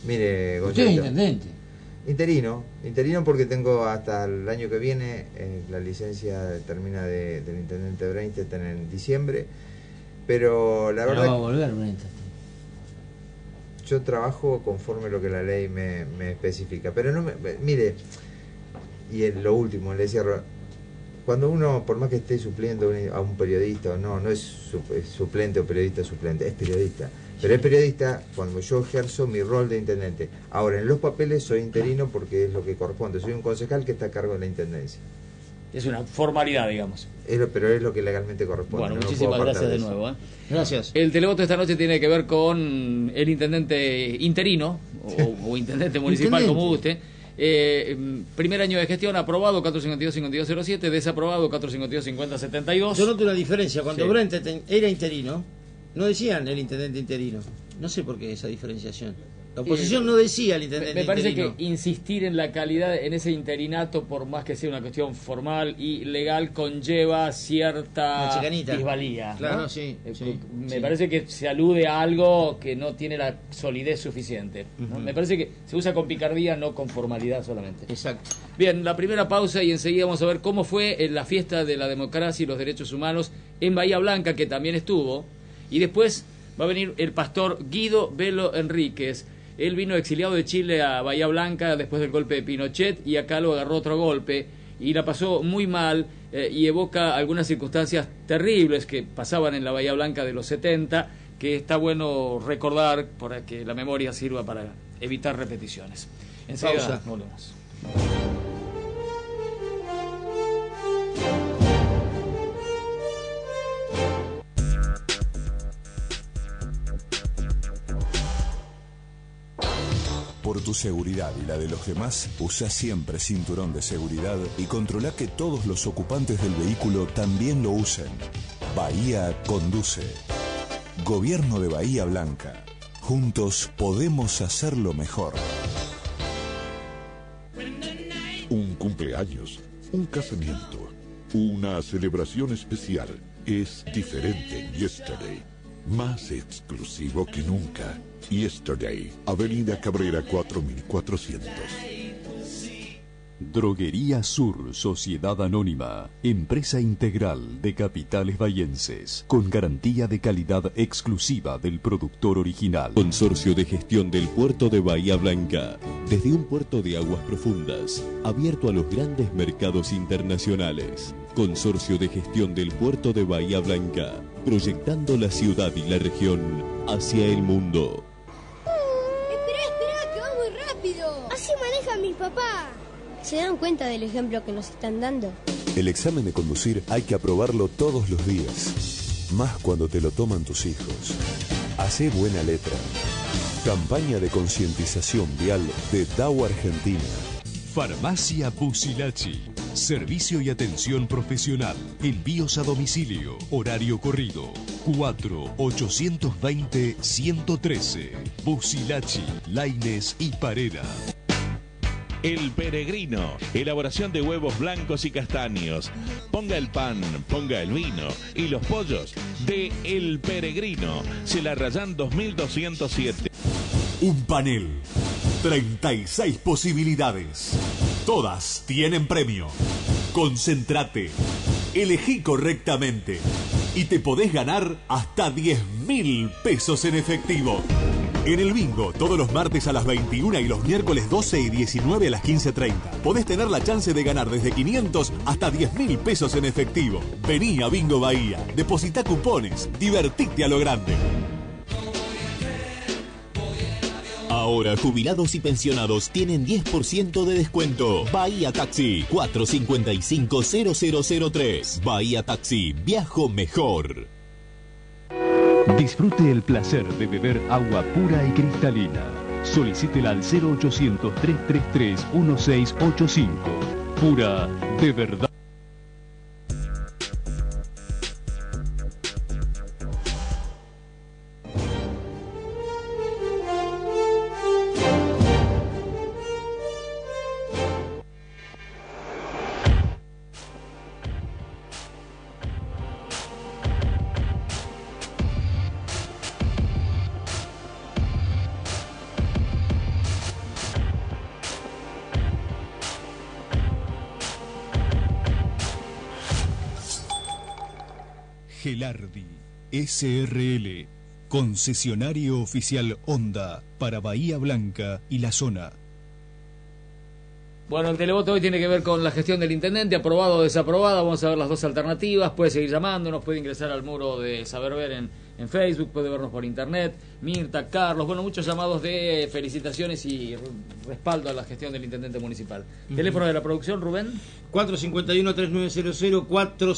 Mire, Usted es Gonzalo, intendente. interino porque tengo hasta el año que viene, la licencia termina del intendente Breinstein en diciembre, pero la Pero verdad va a volver, Breinstein. yo trabajo conforme lo que la ley me especifica, pero no mire, y lo último, le cierro, cuando uno, por más que esté supliendo a un periodista, no es suplente o periodista suplente, es periodista. Pero es periodista cuando yo ejerzo mi rol de intendente. Ahora, en los papeles soy interino porque es lo que corresponde. Soy un concejal que está a cargo de la intendencia. Es una formalidad, digamos. Pero es lo que legalmente corresponde. Bueno, no muchísimas puedo gracias apartar de eso. nuevo. Gracias. El televoto esta noche tiene que ver con el intendente interino, o intendente municipal, Intendente. como guste. Primer año de gestión, aprobado 452-5207, desaprobado 452-5072. Yo noto una diferencia. Cuando Sí. Breinstein era interino, no decían el intendente interino. No sé por qué esa diferenciación. La oposición no decía el intendente Me parece interino. que insistir en la calidad, en ese interinato, por más que sea una cuestión formal y legal, conlleva cierta Una chicanita. plusvalía, ¿no? Claro, sí, Me sí. parece que se alude a algo que no tiene la solidez suficiente, ¿no? Ujú. Me parece que se usa con picardía, no con formalidad solamente. Exacto. Bien, la primera pausa y enseguida vamos a ver cómo fue en la fiesta de la democracia y los derechos humanos en Bahía Blanca, que también estuvo, y después va a venir el pastor Guido Velo Enríquez. Él vino exiliado de Chile a Bahía Blanca después del golpe de Pinochet y acá lo agarró otro golpe y la pasó muy mal y evoca algunas circunstancias terribles que pasaban en la Bahía Blanca de los 70, que está bueno recordar para que la memoria sirva para evitar repeticiones. Enseguida Pausa. volvemos. Por tu seguridad y la de los demás, usa siempre cinturón de seguridad y controla que todos los ocupantes del vehículo también lo usen. Bahía conduce. Gobierno de Bahía Blanca. Juntos podemos hacerlo mejor. Un cumpleaños, un casamiento, una celebración especial es diferente en Yesterday. Más exclusivo que nunca. Yesterday, Avenida Cabrera 4400. Droguería Sur, Sociedad Anónima, empresa integral de capitales bahienses, con garantía de calidad exclusiva del productor original. Consorcio de Gestión del Puerto de Bahía Blanca, desde un puerto de aguas profundas, abierto a los grandes mercados internacionales. Consorcio de Gestión del Puerto de Bahía Blanca, proyectando la ciudad y la región hacia el mundo. Espera, que va muy rápido. Así maneja mi papá. ¿Se dan cuenta del ejemplo que nos están dando? El examen de conducir hay que aprobarlo todos los días, más cuando te lo toman tus hijos. Hacé buena letra. Campaña de concientización vial de DAO Argentina. Farmacia Bucilachi. Servicio y atención profesional. Envíos a domicilio. Horario corrido. 4-820-113. Bucilachi, Laines y Parera. El Peregrino, elaboración de huevos blancos y castaños. Ponga el pan, ponga el vino y los pollos de El Peregrino. Celarrayán 2207. Un panel, 36 posibilidades. Todas tienen premio. Concéntrate, elegí correctamente y te podés ganar hasta 10.000 pesos en efectivo. En el bingo, todos los martes a las 21 y los miércoles 12 y 19 a las 15:30. Podés tener la chance de ganar desde 500 hasta 10.000 pesos en efectivo. Vení a Bingo Bahía, depositá cupones, divertite a lo grande. Ahora jubilados y pensionados tienen 10% de descuento. Bahía Taxi 455-0003. Bahía Taxi, viajo mejor. Disfrute el placer de beber agua pura y cristalina. Solicítela al 0800-333-1685. Pura de verdad. Gelardi SRL, concesionario oficial Honda para Bahía Blanca y la zona. Bueno, el televoto hoy tiene que ver con la gestión del intendente, aprobado o desaprobado. Vamos a ver las dos alternativas. Puede seguir llamándonos, puede ingresar al muro de Saber Ver en Facebook, puede vernos por internet. Mirta, Carlos, bueno, muchos llamados de felicitaciones y respaldo a la gestión del intendente municipal. Teléfono de la producción, Rubén. 451-3900,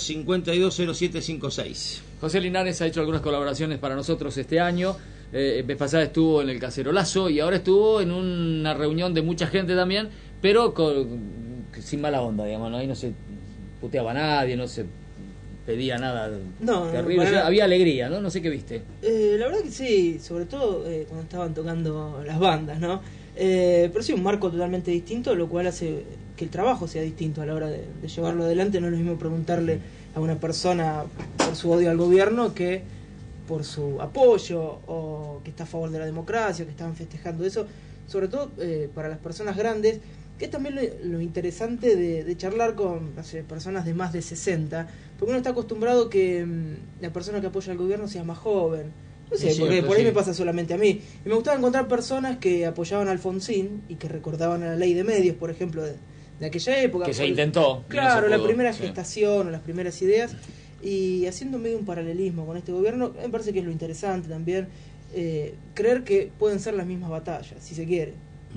452-0756. José Linares ha hecho algunas colaboraciones para nosotros este año. Vez pasada estuvo en el Cacerolazo y ahora estuvo en una reunión de mucha gente también, pero sin mala onda, digamos, ¿no? Ahí no se puteaba a nadie, no se pedía nada terrible. No, había alegría, ¿no? No sé qué viste. La verdad que sí, sobre todo cuando estaban tocando las bandas, ¿no? Pero sí, un marco totalmente distinto, lo cual hace que el trabajo sea distinto a la hora de llevarlo adelante. No es lo mismo preguntarle a una persona por su odio al gobierno que por su apoyo o que está a favor de la democracia, que estaban festejando eso, sobre todo para las personas grandes, que es también lo interesante de charlar con, no sé, personas de más de 60, porque uno está acostumbrado que la persona que apoya al gobierno sea más joven. No sé, porque por ahí me pasa solamente a mí. Y me gustaba encontrar personas que apoyaban a Alfonsín y que recordaban a la ley de medios, por ejemplo, de aquella época. Que se intentó. Claro, la primera gestación o las primeras ideas. Y haciendo medio un paralelismo con este gobierno, me parece que es lo interesante también, creer que pueden ser las mismas batallas, si se quiere.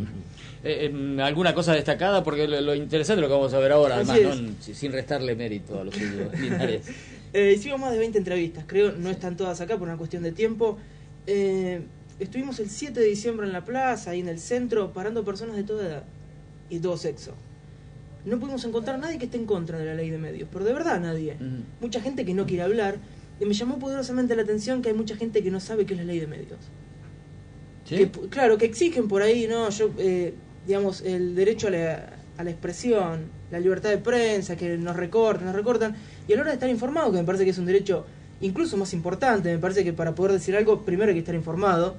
¿Alguna cosa destacada? Porque lo interesante es lo que vamos a ver ahora, además, ¿no? Sin restarle mérito a los Linares. Hicimos más de 20 entrevistas, creo, no están todas acá por una cuestión de tiempo. Estuvimos el 7 de diciembre en la plaza, ahí en el centro, parando personas de toda edad y todo sexo. No pudimos encontrar a nadie que esté en contra de la ley de medios, pero de verdad nadie. Mucha gente que no quiere hablar, y me llamó poderosamente la atención que hay mucha gente que no sabe qué es la ley de medios. ¿Sí? Que, claro, que exigen por ahí, ¿no? Digamos, el derecho a la expresión, la libertad de prensa, que nos recortan, y a la hora de estar informado, que me parece que es un derecho incluso más importante, me parece que para poder decir algo, primero hay que estar informado,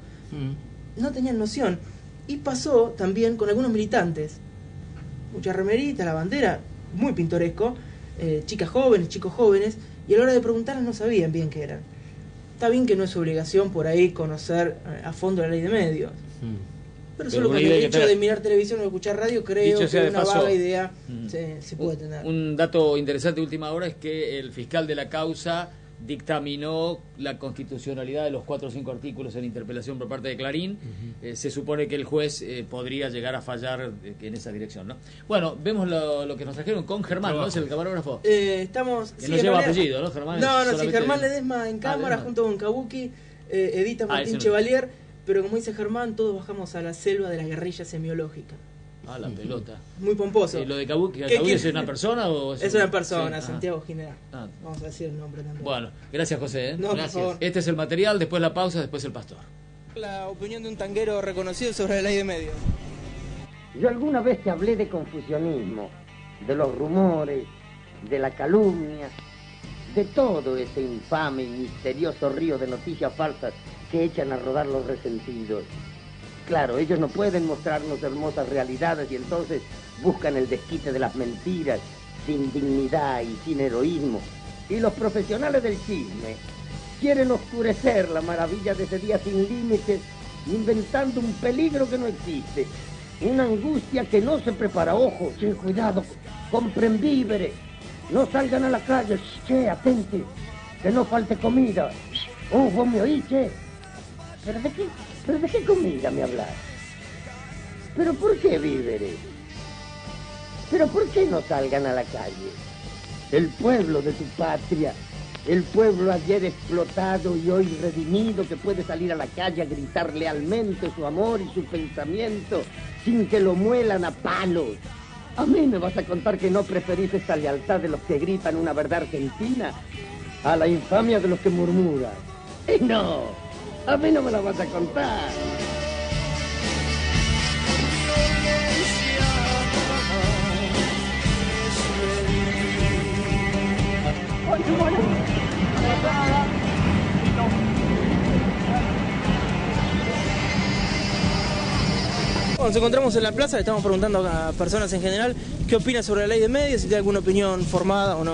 no tenían noción. Y pasó también con algunos militantes. Mucha remerita, la bandera, muy pintoresco, chicas jóvenes, chicos jóvenes, y a la hora de preguntarles no sabían bien qué eran. Está bien que no es obligación por ahí conocer a fondo la ley de medios, pero solo con el hecho de mirar televisión o escuchar radio, creo que una vaga idea se puede tener. Un dato interesante de última hora es que el fiscal de la causa dictaminó la constitucionalidad de los 4 o 5 artículos en interpelación por parte de Clarín. Se supone que el juez podría llegar a fallar en esa dirección, ¿no? Bueno, vemos lo que nos trajeron con Germán, ¿no? Es el camarógrafo. Estamos... Que no lleva apellido, ¿no? Germán sí, Germán Ledesma en cámara junto con Kabuki, edita Martín Chevalier, pero como dice Germán, todos bajamos a la selva de la guerrilla semiológica. Ah, la pelota. Muy pomposo. ¿Lo de Kabuki es una persona o es una persona, sí. Santiago Ginera. Vamos a decir el nombre también. Bueno, gracias José. No, gracias. Por favor. Este es el material, después la pausa, después el pastor. La opinión de un tanguero reconocido sobre la ley de medios. Yo alguna vez te hablé de confusionismo, de los rumores, de la calumnia, de todo ese infame y misterioso río de noticias falsas que echan a rodar los resentidos. Claro, ellos no pueden mostrarnos hermosas realidades y entonces buscan el desquite de las mentiras, sin dignidad y sin heroísmo. Y los profesionales del chisme quieren oscurecer la maravilla de ese día sin límites, inventando un peligro que no existe, una angustia que no se prepara. Ojo, che, cuidado, compren víveres, no salgan a la calle, che, atente, que no falte comida. Vos me oís, che. ¿Pero de qué comida me hablas? ¿Pero por qué víveres? ¿Pero por qué no salgan a la calle? El pueblo de tu patria, el pueblo ayer explotado y hoy redimido, que puede salir a la calle a gritar lealmente su amor y su pensamiento sin que lo muelan a palos. A mí me vas a contar que no preferís esta lealtad de los que gritan una verdad argentina a la infamia de los que murmuran. No, a mí no me la vas a contar. Bueno, nos encontramos en la plaza, le estamos preguntando a personas en general qué opinan sobre la ley de medios, si tiene alguna opinión formada o no.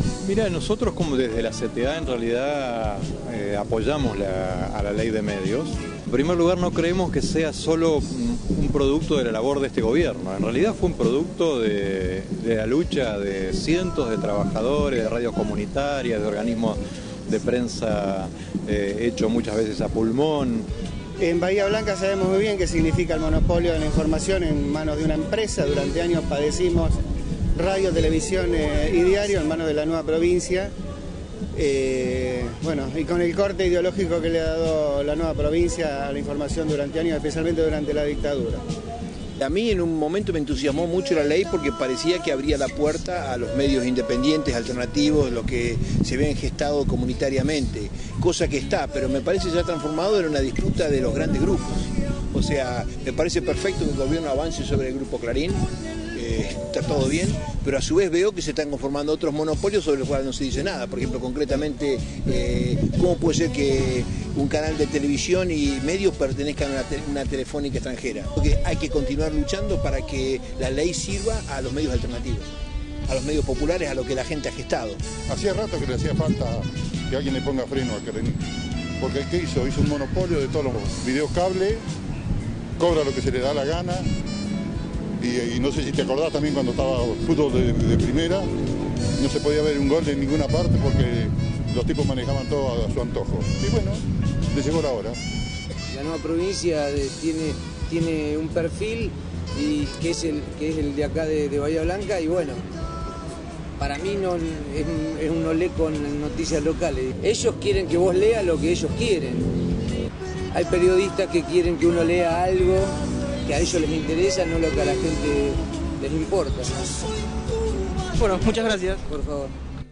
Mira, nosotros como desde la CTA en realidad apoyamos a la ley de medios. En primer lugar, no creemos que sea solo un producto de la labor de este gobierno. En realidad fue un producto de la lucha de cientos de trabajadores, de radios comunitarias, de organismos de prensa hecho muchas veces a pulmón. En Bahía Blanca sabemos muy bien qué significa el monopolio de la información en manos de una empresa. Durante años padecimos radio, televisión y diario en manos de la nueva provincia. Bueno, y con el corte ideológico que le ha dado la nueva provincia a la información durante años, especialmente durante la dictadura. A mí en un momento me entusiasmó mucho la ley porque parecía que abría la puerta a los medios independientes, alternativos, lo que se habían gestado comunitariamente, cosa que está, pero me parece se ha transformado en una disputa de los grandes grupos. O sea, me parece perfecto que el gobierno avance sobre el Grupo Clarín, está todo bien, pero a su vez veo que se están conformando otros monopolios sobre los cuales no se dice nada. Por ejemplo, concretamente, ¿cómo puede ser que un canal de televisión y medios pertenezcan a una telefónica extranjera? Porque hay que continuar luchando para que la ley sirva a los medios alternativos, a los medios populares, a lo que la gente ha gestado. Hacía rato que le hacía falta que alguien le ponga freno al Clarín, porque ¿qué hizo? Hizo un monopolio de todos los videos cable, cobra lo que se le da la gana. Y no sé si te acordás también cuando estaba fútbol de primera, no se podía ver un gol de ninguna parte porque los tipos manejaban todo a su antojo. Y bueno, le llegó la hora. La nueva provincia tiene un perfil y que es el de acá de Bahía Blanca, y bueno, para mí no es un olé con noticias locales. Ellos quieren que vos leas lo que ellos quieren. Hay periodistas que quieren que uno lea algo que a ellos les interesa, no lo que a la gente les importa. Bueno, muchas gracias. Por favor.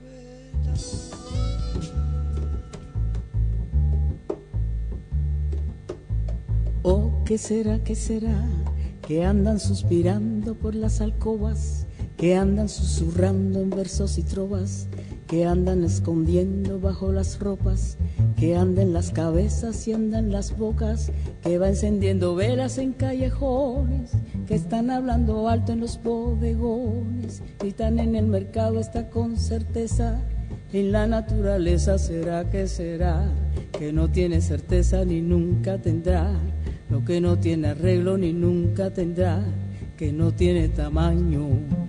Oh, ¿qué será, que andan suspirando por las alcobas, que andan susurrando en versos y trovas, que andan escondiendo bajo las ropas, que andan las cabezas y andan las bocas, que va encendiendo velas en callejones, que están hablando alto en los bodegones, y están en el mercado, está con certeza, en la naturaleza será, que no tiene certeza ni nunca tendrá, lo que no tiene arreglo ni nunca tendrá, que no tiene tamaño.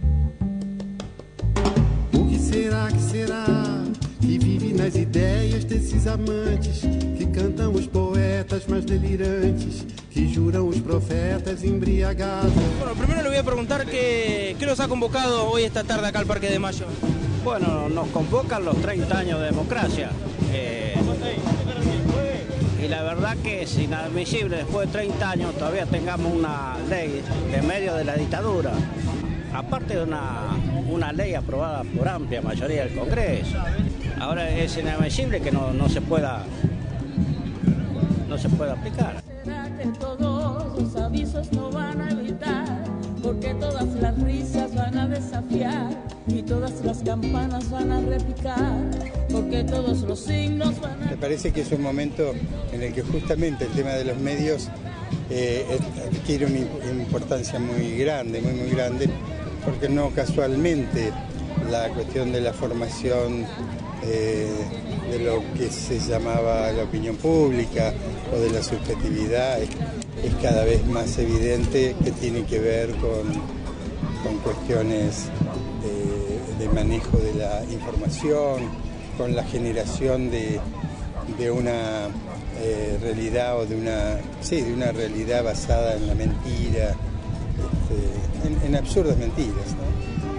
O que será, que vive nas ideias desses amantes, que cantam os poetas mais delirantes, que juran os profetas embriagados? Bueno, primero le voy a preguntar qué los ha convocado hoy esta tarde acá al Parque de Mayo. Bueno, nos convocan los 30 años de democracia. Y la verdad que es inadmisible después de 30 años todavía tengamos una ley de medio de la dictadura. Aparte de una ley aprobada por amplia mayoría del Congreso. Ahora es inadmisible que no se pueda aplicar. ¿Será que todos los avisos no van a evitar? Porque todas las risas van a desafiar y todas las campanas van a repicar, porque todos los signos van a... Me parece que es un momento en el que justamente el tema de los medios adquiere una importancia muy grande, muy grande, porque no casualmente la cuestión de la formación de lo que se llamaba la opinión pública o de la subjetividad es cada vez más evidente que tiene que ver con cuestiones de manejo de la información, con la generación de una realidad o de una realidad basada en la mentira, en absurdas mentiras, ¿no?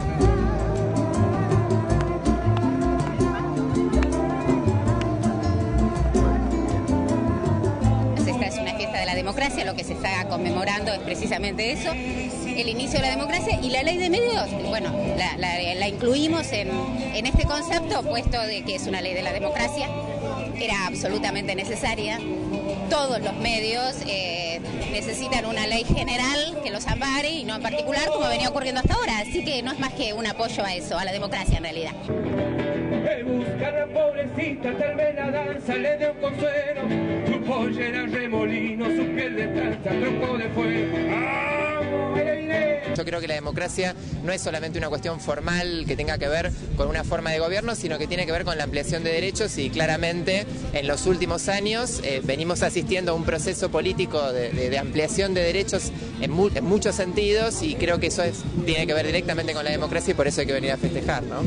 Democracia, lo que se está conmemorando es precisamente eso, el inicio de la democracia, y la ley de medios, bueno, la incluimos en este concepto, puesto de que es una ley de la democracia, era absolutamente necesaria. Todos los medios necesitan una ley general que los ampare y no en particular como venía ocurriendo hasta ahora, así que no es más que un apoyo a eso, a la democracia en realidad. Busca la pobrecita, termina danza, le dio consuelo, su pollera remolino, su piel de tranza, tronco de fuego. Yo creo que la democracia no es solamente una cuestión formal que tenga que ver con una forma de gobierno, sino que tiene que ver con la ampliación de derechos, y claramente en los últimos años venimos asistiendo a un proceso político de ampliación de derechos en muchos sentidos, y creo que eso tiene que ver directamente con la democracia, y por eso hay que venir a festejar, ¿no?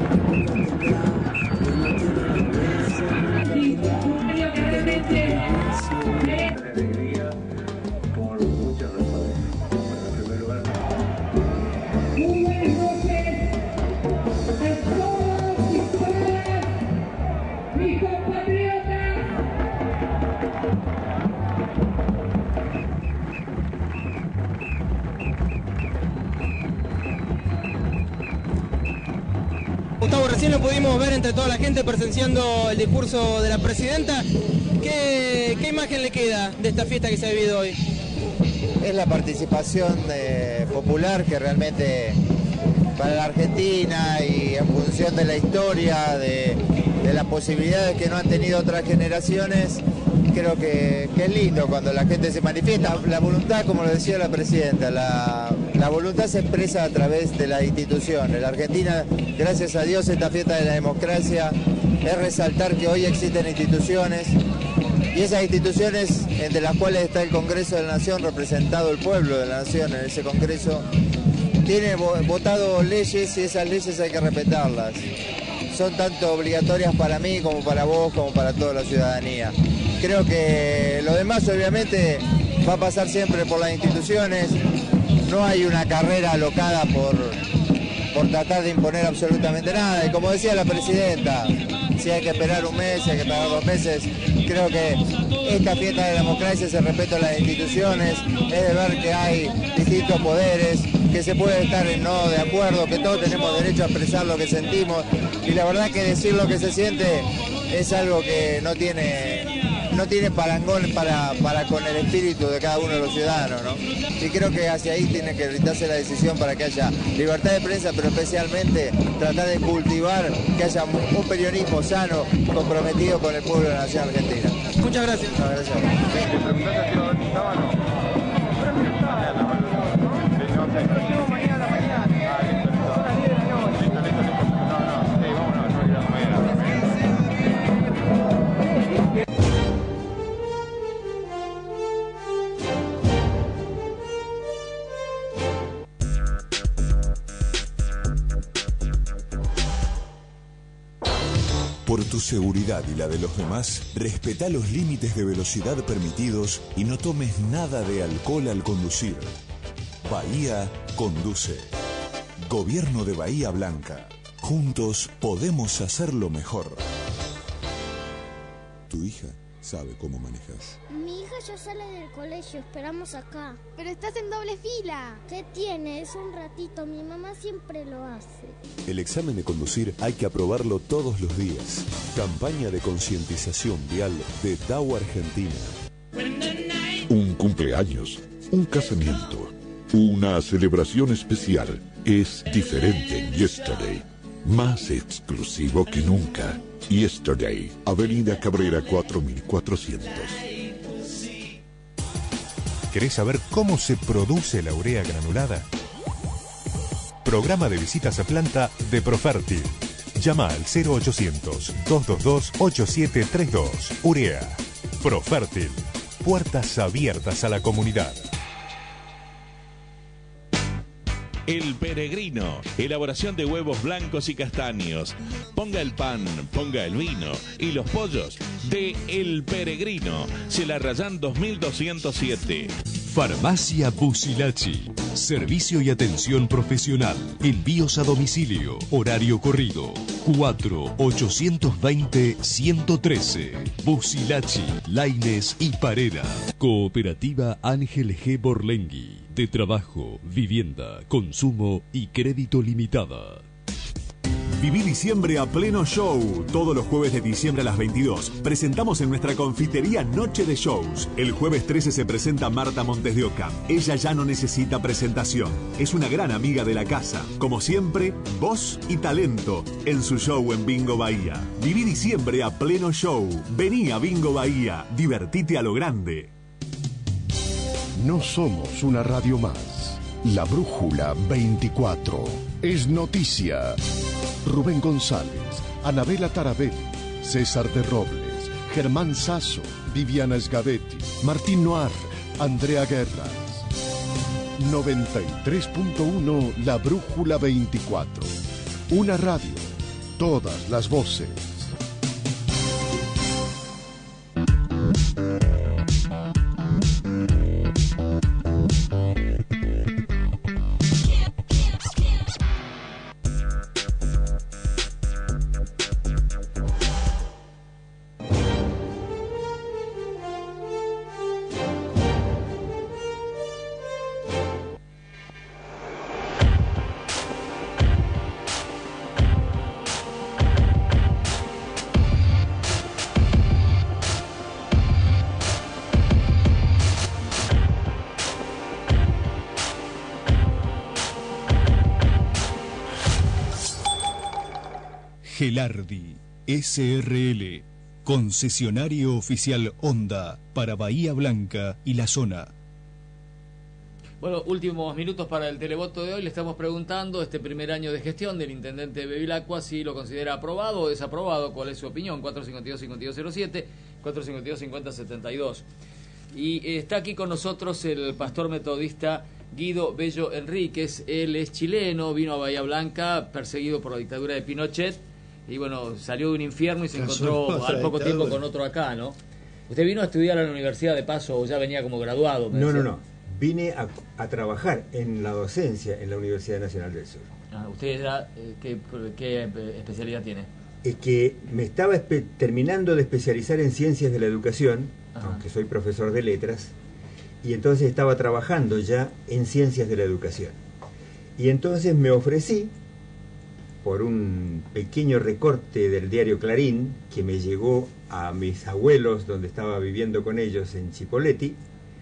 Gustavo, recién lo pudimos ver entre toda la gente presenciando el discurso de la presidenta. ¿Qué imagen le queda de esta fiesta que se ha vivido hoy? Es la participación popular que realmente para la Argentina, y en función de la historia, de las posibilidades que no han tenido otras generaciones, creo que es lindo cuando la gente se manifiesta. La voluntad, como lo decía la presidenta, la voluntad se expresa a través de las instituciones. La Argentina, gracias a Dios, esta fiesta de la democracia es resaltar que hoy existen instituciones, y esas instituciones, entre las cuales está el Congreso de la Nación, representado el pueblo de la Nación en ese Congreso, tiene votado leyes, y esas leyes hay que respetarlas. Son tanto obligatorias para mí como para vos, como para toda la ciudadanía. Creo que lo demás obviamente va a pasar siempre por las instituciones. No hay una carrera alocada por tratar de imponer absolutamente nada. Y como decía la presidenta, si hay que esperar un mes, si hay que esperar 2 meses, creo que esta fiesta de la democracia es el respeto a las instituciones, es de ver que hay distintos poderes, que se puede estar no de acuerdo, que todos tenemos derecho a expresar lo que sentimos, y la verdad que decir lo que se siente es algo que no tiene parangón para con el espíritu de cada uno de los ciudadanos, ¿no? Y creo que hacia ahí tiene que orientarse la decisión para que haya libertad de prensa, pero especialmente tratar de cultivar que haya un periodismo sano, comprometido con el pueblo de la nación argentina. Muchas gracias. No, gracias. Por tu seguridad y la de los demás, respetá los límites de velocidad permitidos y no tomes nada de alcohol al conducir. Bahía conduce. Gobierno de Bahía Blanca. Juntos podemos hacerlo mejor. Tu hija sabe cómo manejas. Mi hija ya sale del colegio, esperamos acá. Pero estás en doble fila. ¿Qué tiene? Es un ratito, mi mamá siempre lo hace. El examen de conducir hay que aprobarlo todos los días. Campaña de concientización vial de DAO Argentina. Un cumpleaños, un casamiento, una celebración especial es diferente en Yesterday. Más exclusivo que nunca. Yesterday, Avenida Cabrera 4400. ¿Querés saber cómo se produce la urea granulada? Programa de visitas a planta de Profértil. Llama al 0800-222-8732. Urea. Profértil. Puertas abiertas a la comunidad. El Peregrino, elaboración de huevos blancos y castaños. Ponga el pan, ponga el vino y los pollos de El Peregrino. Celarrayán 2207. Farmacia Busilachi. Servicio y atención profesional. Envíos a domicilio. Horario corrido. 4-820-113. Busilachi, Laines y Parera. Cooperativa Ángel G. Borlengui. De trabajo, vivienda, consumo y crédito limitada. Viví diciembre a pleno show. Todos los jueves de diciembre a las 22 presentamos en nuestra confitería Noche de Shows. El jueves 13 se presenta Marta Montes de Oca. Ella ya no necesita presentación. Es una gran amiga de la casa. Como siempre, voz y talento en su show en Bingo Bahía. Viví diciembre a pleno show. Vení a Bingo Bahía. Divertite a lo grande. No somos una radio más. La Brújula 24 es noticia. Rubén González, Anabela Tarabelli, César de Robles, Germán Sasso, Viviana Sgabetti, Martín Noir, Andrea Guerras. 93.1 La Brújula 24. Una radio, todas las voces. Gelardi SRL, concesionario oficial Honda para Bahía Blanca y la zona. Bueno, últimos minutos para el televoto de hoy. Le estamos preguntando este primer año de gestión del intendente de Bevilacqua, si lo considera aprobado o desaprobado. ¿Cuál es su opinión? 452-5207, 452-5072. Y está aquí con nosotros el pastor metodista Guido Bello Enríquez. Él es chileno, vino a Bahía Blanca perseguido por la dictadura de Pinochet y bueno, salió de un infierno y se encontró al poco tiempo con otro acá, ¿no? ¿Usted vino a estudiar a la universidad de paso o ya venía como graduado? No. Vine a trabajar en la docencia en la Universidad Nacional del Sur. ¿Usted ya qué especialidad tiene? Es que me estaba terminando de especializar en ciencias de la educación, aunque soy profesor de letras, y entonces estaba trabajando ya en ciencias de la educación. Y entonces me ofrecí, por un pequeño recorte del diario Clarín, que me llegó a mis abuelos, donde estaba viviendo con ellos en Chipoleti,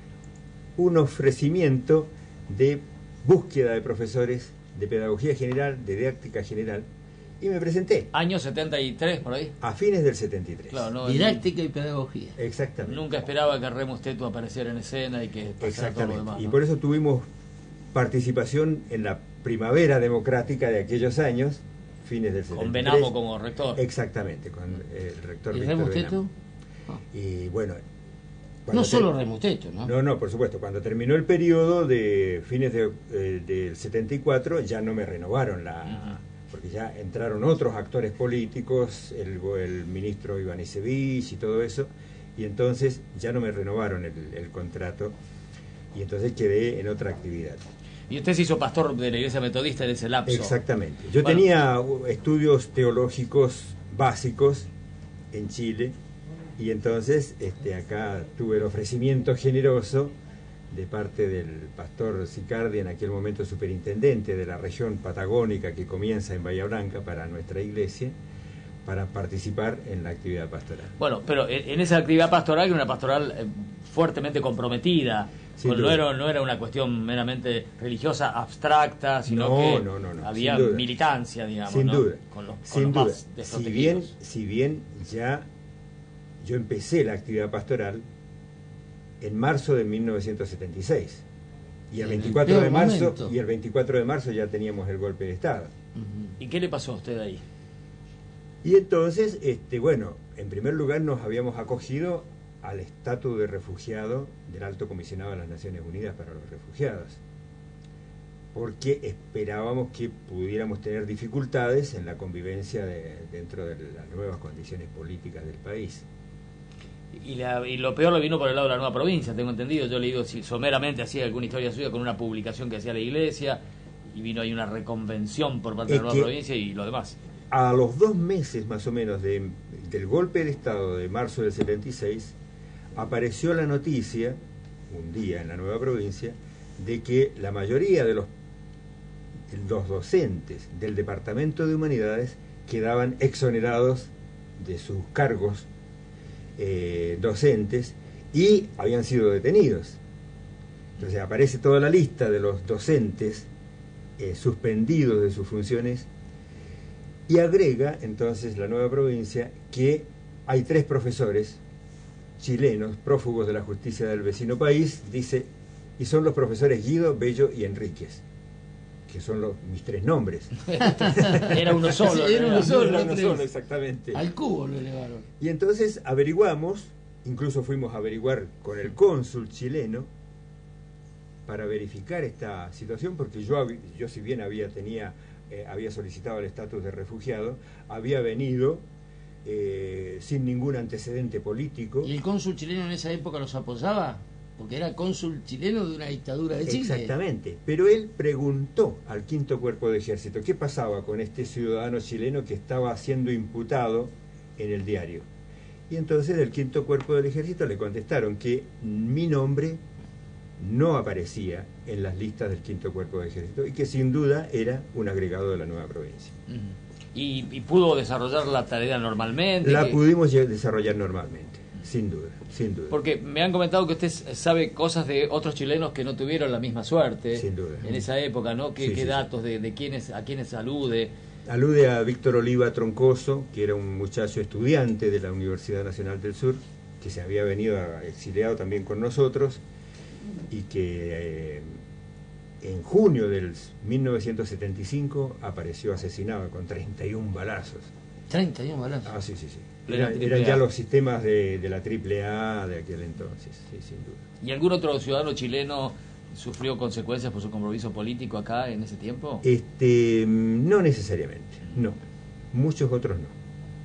un ofrecimiento de búsqueda de profesores de pedagogía general, de didáctica general, y me presenté. ¿Año 73, por ahí? A fines del 73. Claro, no, didáctica y pedagogía. Exactamente. Nunca esperaba que Remus Tetu apareciera en escena y que pasara todo lo demás, ¿no? Y por eso tuvimos participación en la primavera democrática de aquellos años, fines del 73. Con Benamo como rector. Exactamente, con el rector ¿Y Víctor Remus Benamo. Tetu? Y bueno... No solo Remus Tetu, ¿no? No, por supuesto. Cuando terminó el periodo de fines del 74, ya no me renovaron porque ya entraron otros actores políticos, el ministro Iván Isevich y todo eso, y entonces ya no me renovaron el contrato, y entonces quedé en otra actividad. Y usted se hizo pastor de la Iglesia Metodista en ese lapso. Exactamente. Yo tenía estudios teológicos básicos en Chile, y entonces acá tuve el ofrecimiento generoso de parte del pastor Sicardi, en aquel momento superintendente de la región patagónica que comienza en Bahía Blanca para nuestra iglesia, para participar en la actividad pastoral. Bueno, pero en esa actividad pastoral, que era una pastoral fuertemente comprometida, no era una cuestión meramente religiosa, abstracta, sino que había militancia, digamos, sin duda, con los sin duda. más desprotegidos. Si bien ya yo empecé la actividad pastoral en marzo de 1976, y el 24 de marzo ya teníamos el golpe de Estado. ¿Y qué le pasó a usted ahí? Y entonces, en primer lugar nos habíamos acogido al estatus de refugiado del Alto Comisionado de las Naciones Unidas para los Refugiados, porque esperábamos que pudiéramos tener dificultades en la convivencia dentro de las nuevas condiciones políticas del país. Y lo peor lo vino por el lado de la nueva provincia, tengo entendido. Yo he leído someramente así alguna historia suya con una publicación que hacía la iglesia, y vino ahí una reconvención por parte de la nueva provincia y lo demás. A los 2 meses más o menos del golpe de Estado de marzo del 76, apareció la noticia, un día en la nueva provincia, de que la mayoría de los docentes del Departamento de Humanidades quedaban exonerados de sus cargos docentes y habían sido detenidos. Entonces aparece toda la lista de los docentes suspendidos de sus funciones, y agrega entonces la nueva provincia que hay 3 profesores chilenos prófugos de la justicia del vecino país, dice, Y son los profesores Guido, Bello y Enríquez, que son mis 3 nombres. Era uno solo. Sí, era uno solo, exactamente. Al cubo lo elevaron. Y entonces averiguamos, incluso fuimos a averiguar con el cónsul chileno para verificar esta situación, porque yo si bien había solicitado el estatus de refugiado, había venido sin ningún antecedente político. ¿Y el cónsul chileno en esa época los apoyaba? Porque era cónsul chileno de una dictadura de Chile. Exactamente, pero él preguntó al 5º Cuerpo de Ejército qué pasaba con este ciudadano chileno que estaba siendo imputado en el diario. Y entonces del 5º Cuerpo del Ejército le contestaron que mi nombre no aparecía en las listas del 5º Cuerpo de Ejército y que sin duda era un agregado de la nueva provincia. ¿Y pudo desarrollar la tarea normalmente? La pudimos desarrollar normalmente, sin duda. Porque me han comentado que usted sabe cosas de otros chilenos que no tuvieron la misma suerte sin duda, en esa época, ¿no? ¿Qué datos de a quiénes alude? Alude a Víctor Oliva Troncoso, que era un muchacho estudiante de la Universidad Nacional del Sur, que se había venido exiliado también con nosotros, y que en junio del 1975 apareció asesinado con 31 balazos. 31 balazos. Sí. Eran ya los sistemas de la AAA de aquel entonces, sí, sin duda. ¿Y algún otro ciudadano chileno sufrió consecuencias por su compromiso político acá en ese tiempo? No necesariamente, no. Muchos otros no.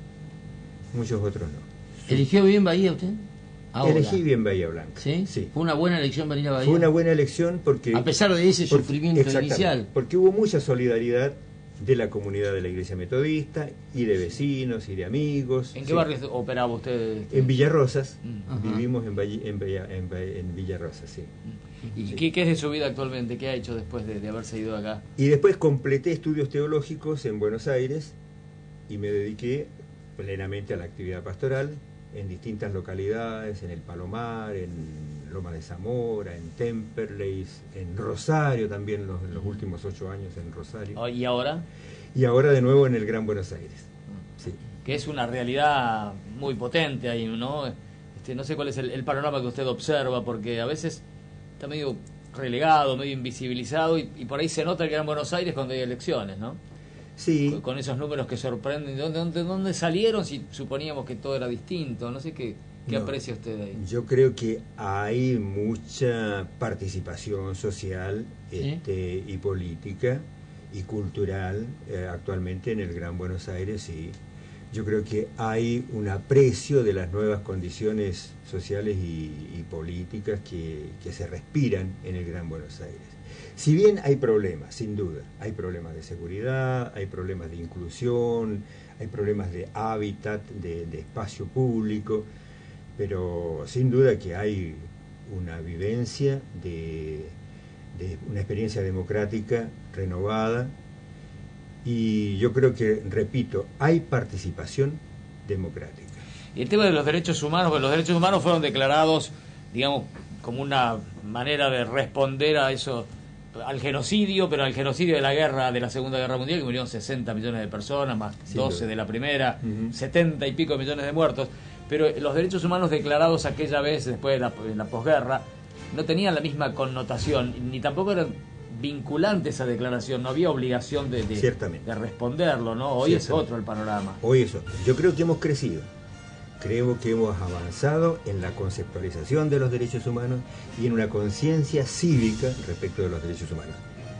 ¿Eligió bien Bahía usted? Ahora. Elegí bien Bahía Blanca. ¿Sí? ¿Fue una buena elección venir a Bahía? Fue una buena elección porque... A pesar de ese sufrimiento inicial. Porque hubo mucha solidaridad de la comunidad de la Iglesia Metodista y de vecinos y de amigos. ¿En qué barrio operaba usted? En Villarrosas. Vivimos en Villarrosas, sí. ¿Y qué es de su vida actualmente? ¿Qué ha hecho después de haberse ido de acá? Y después completé estudios teológicos en Buenos Aires y me dediqué plenamente a la actividad pastoral en distintas localidades, en El Palomar, en Loma de Zamora, en Temperley, en Rosario también, en los últimos 8 años en Rosario. ¿Y ahora? Y ahora de nuevo en el Gran Buenos Aires. Sí. Que es una realidad muy potente ahí, ¿no? No sé cuál es el panorama que usted observa, porque a veces está medio relegado, medio invisibilizado, y por ahí se nota el Gran Buenos Aires cuando hay elecciones, ¿no? Sí. Con esos números que sorprenden. ¿De dónde salieron si suponíamos que todo era distinto? No sé qué aprecia usted ahí. Yo creo que hay mucha participación social y política y cultural actualmente en el Gran Buenos Aires, sí. Yo creo que hay un aprecio de las nuevas condiciones sociales y políticas que se respiran en el Gran Buenos Aires. Si bien hay problemas, sin duda, hay problemas de seguridad, hay problemas de inclusión, hay problemas de hábitat, de espacio público, pero sin duda que hay una vivencia de una experiencia democrática renovada, y yo creo que, repito, hay participación democrática. Y el tema de los derechos humanos, pues los derechos humanos fueron declarados, digamos, como una manera de responder a eso, al genocidio, pero al genocidio de la guerra, de la Segunda Guerra Mundial, que murieron 60 millones de personas, más 12 de la primera, 70 y pico millones de muertos. Pero los derechos humanos declarados aquella vez, después de la posguerra, no tenían la misma connotación, ni tampoco eran vinculantes esa declaración, no había obligación de responderlo, ¿no? Hoy es otro el panorama. Hoy es otro. Yo creo que hemos crecido. Creo que hemos avanzado en la conceptualización de los derechos humanos y en una conciencia cívica respecto de los derechos humanos.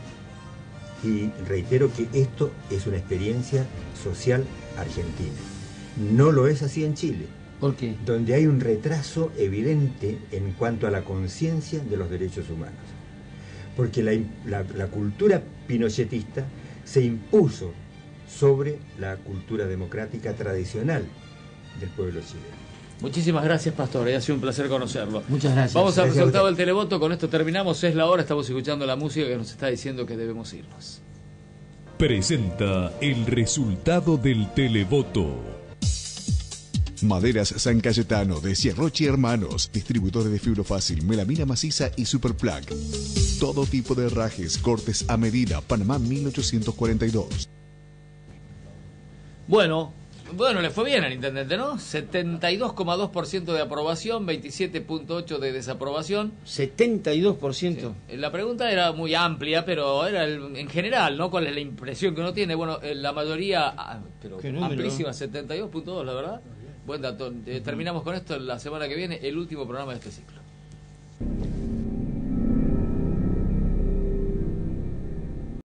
Y reitero que esto es una experiencia social argentina. No lo es así en Chile. ¿Por qué? Donde hay un retraso evidente en cuanto a la conciencia de los derechos humanos. Porque la cultura pinochetista se impuso sobre la cultura democrática tradicional del pueblo chileno. Muchísimas gracias, Pastor, ha sido un placer conocerlo. Muchas gracias. Vamos al resultado del televoto, con esto terminamos, es la hora, estamos escuchando la música que nos está diciendo que debemos irnos. Presenta el resultado del televoto. Maderas San Cayetano de Sierrochi Hermanos, distribuidores de fibra fácil, melamina maciza y superplug. Todo tipo de herrajes, cortes a medida, Panamá 1842. Bueno, Bueno, le fue bien al intendente, ¿no? 72,2% de aprobación, 27,8% de desaprobación. 72%. Sí. La pregunta era muy amplia, pero era en general, ¿no? ¿Cuál es la impresión que uno tiene? Bueno, la mayoría, pero amplísima, 72,2%, la verdad. Buen dato. Terminamos con esto la semana que viene, el último programa de este ciclo.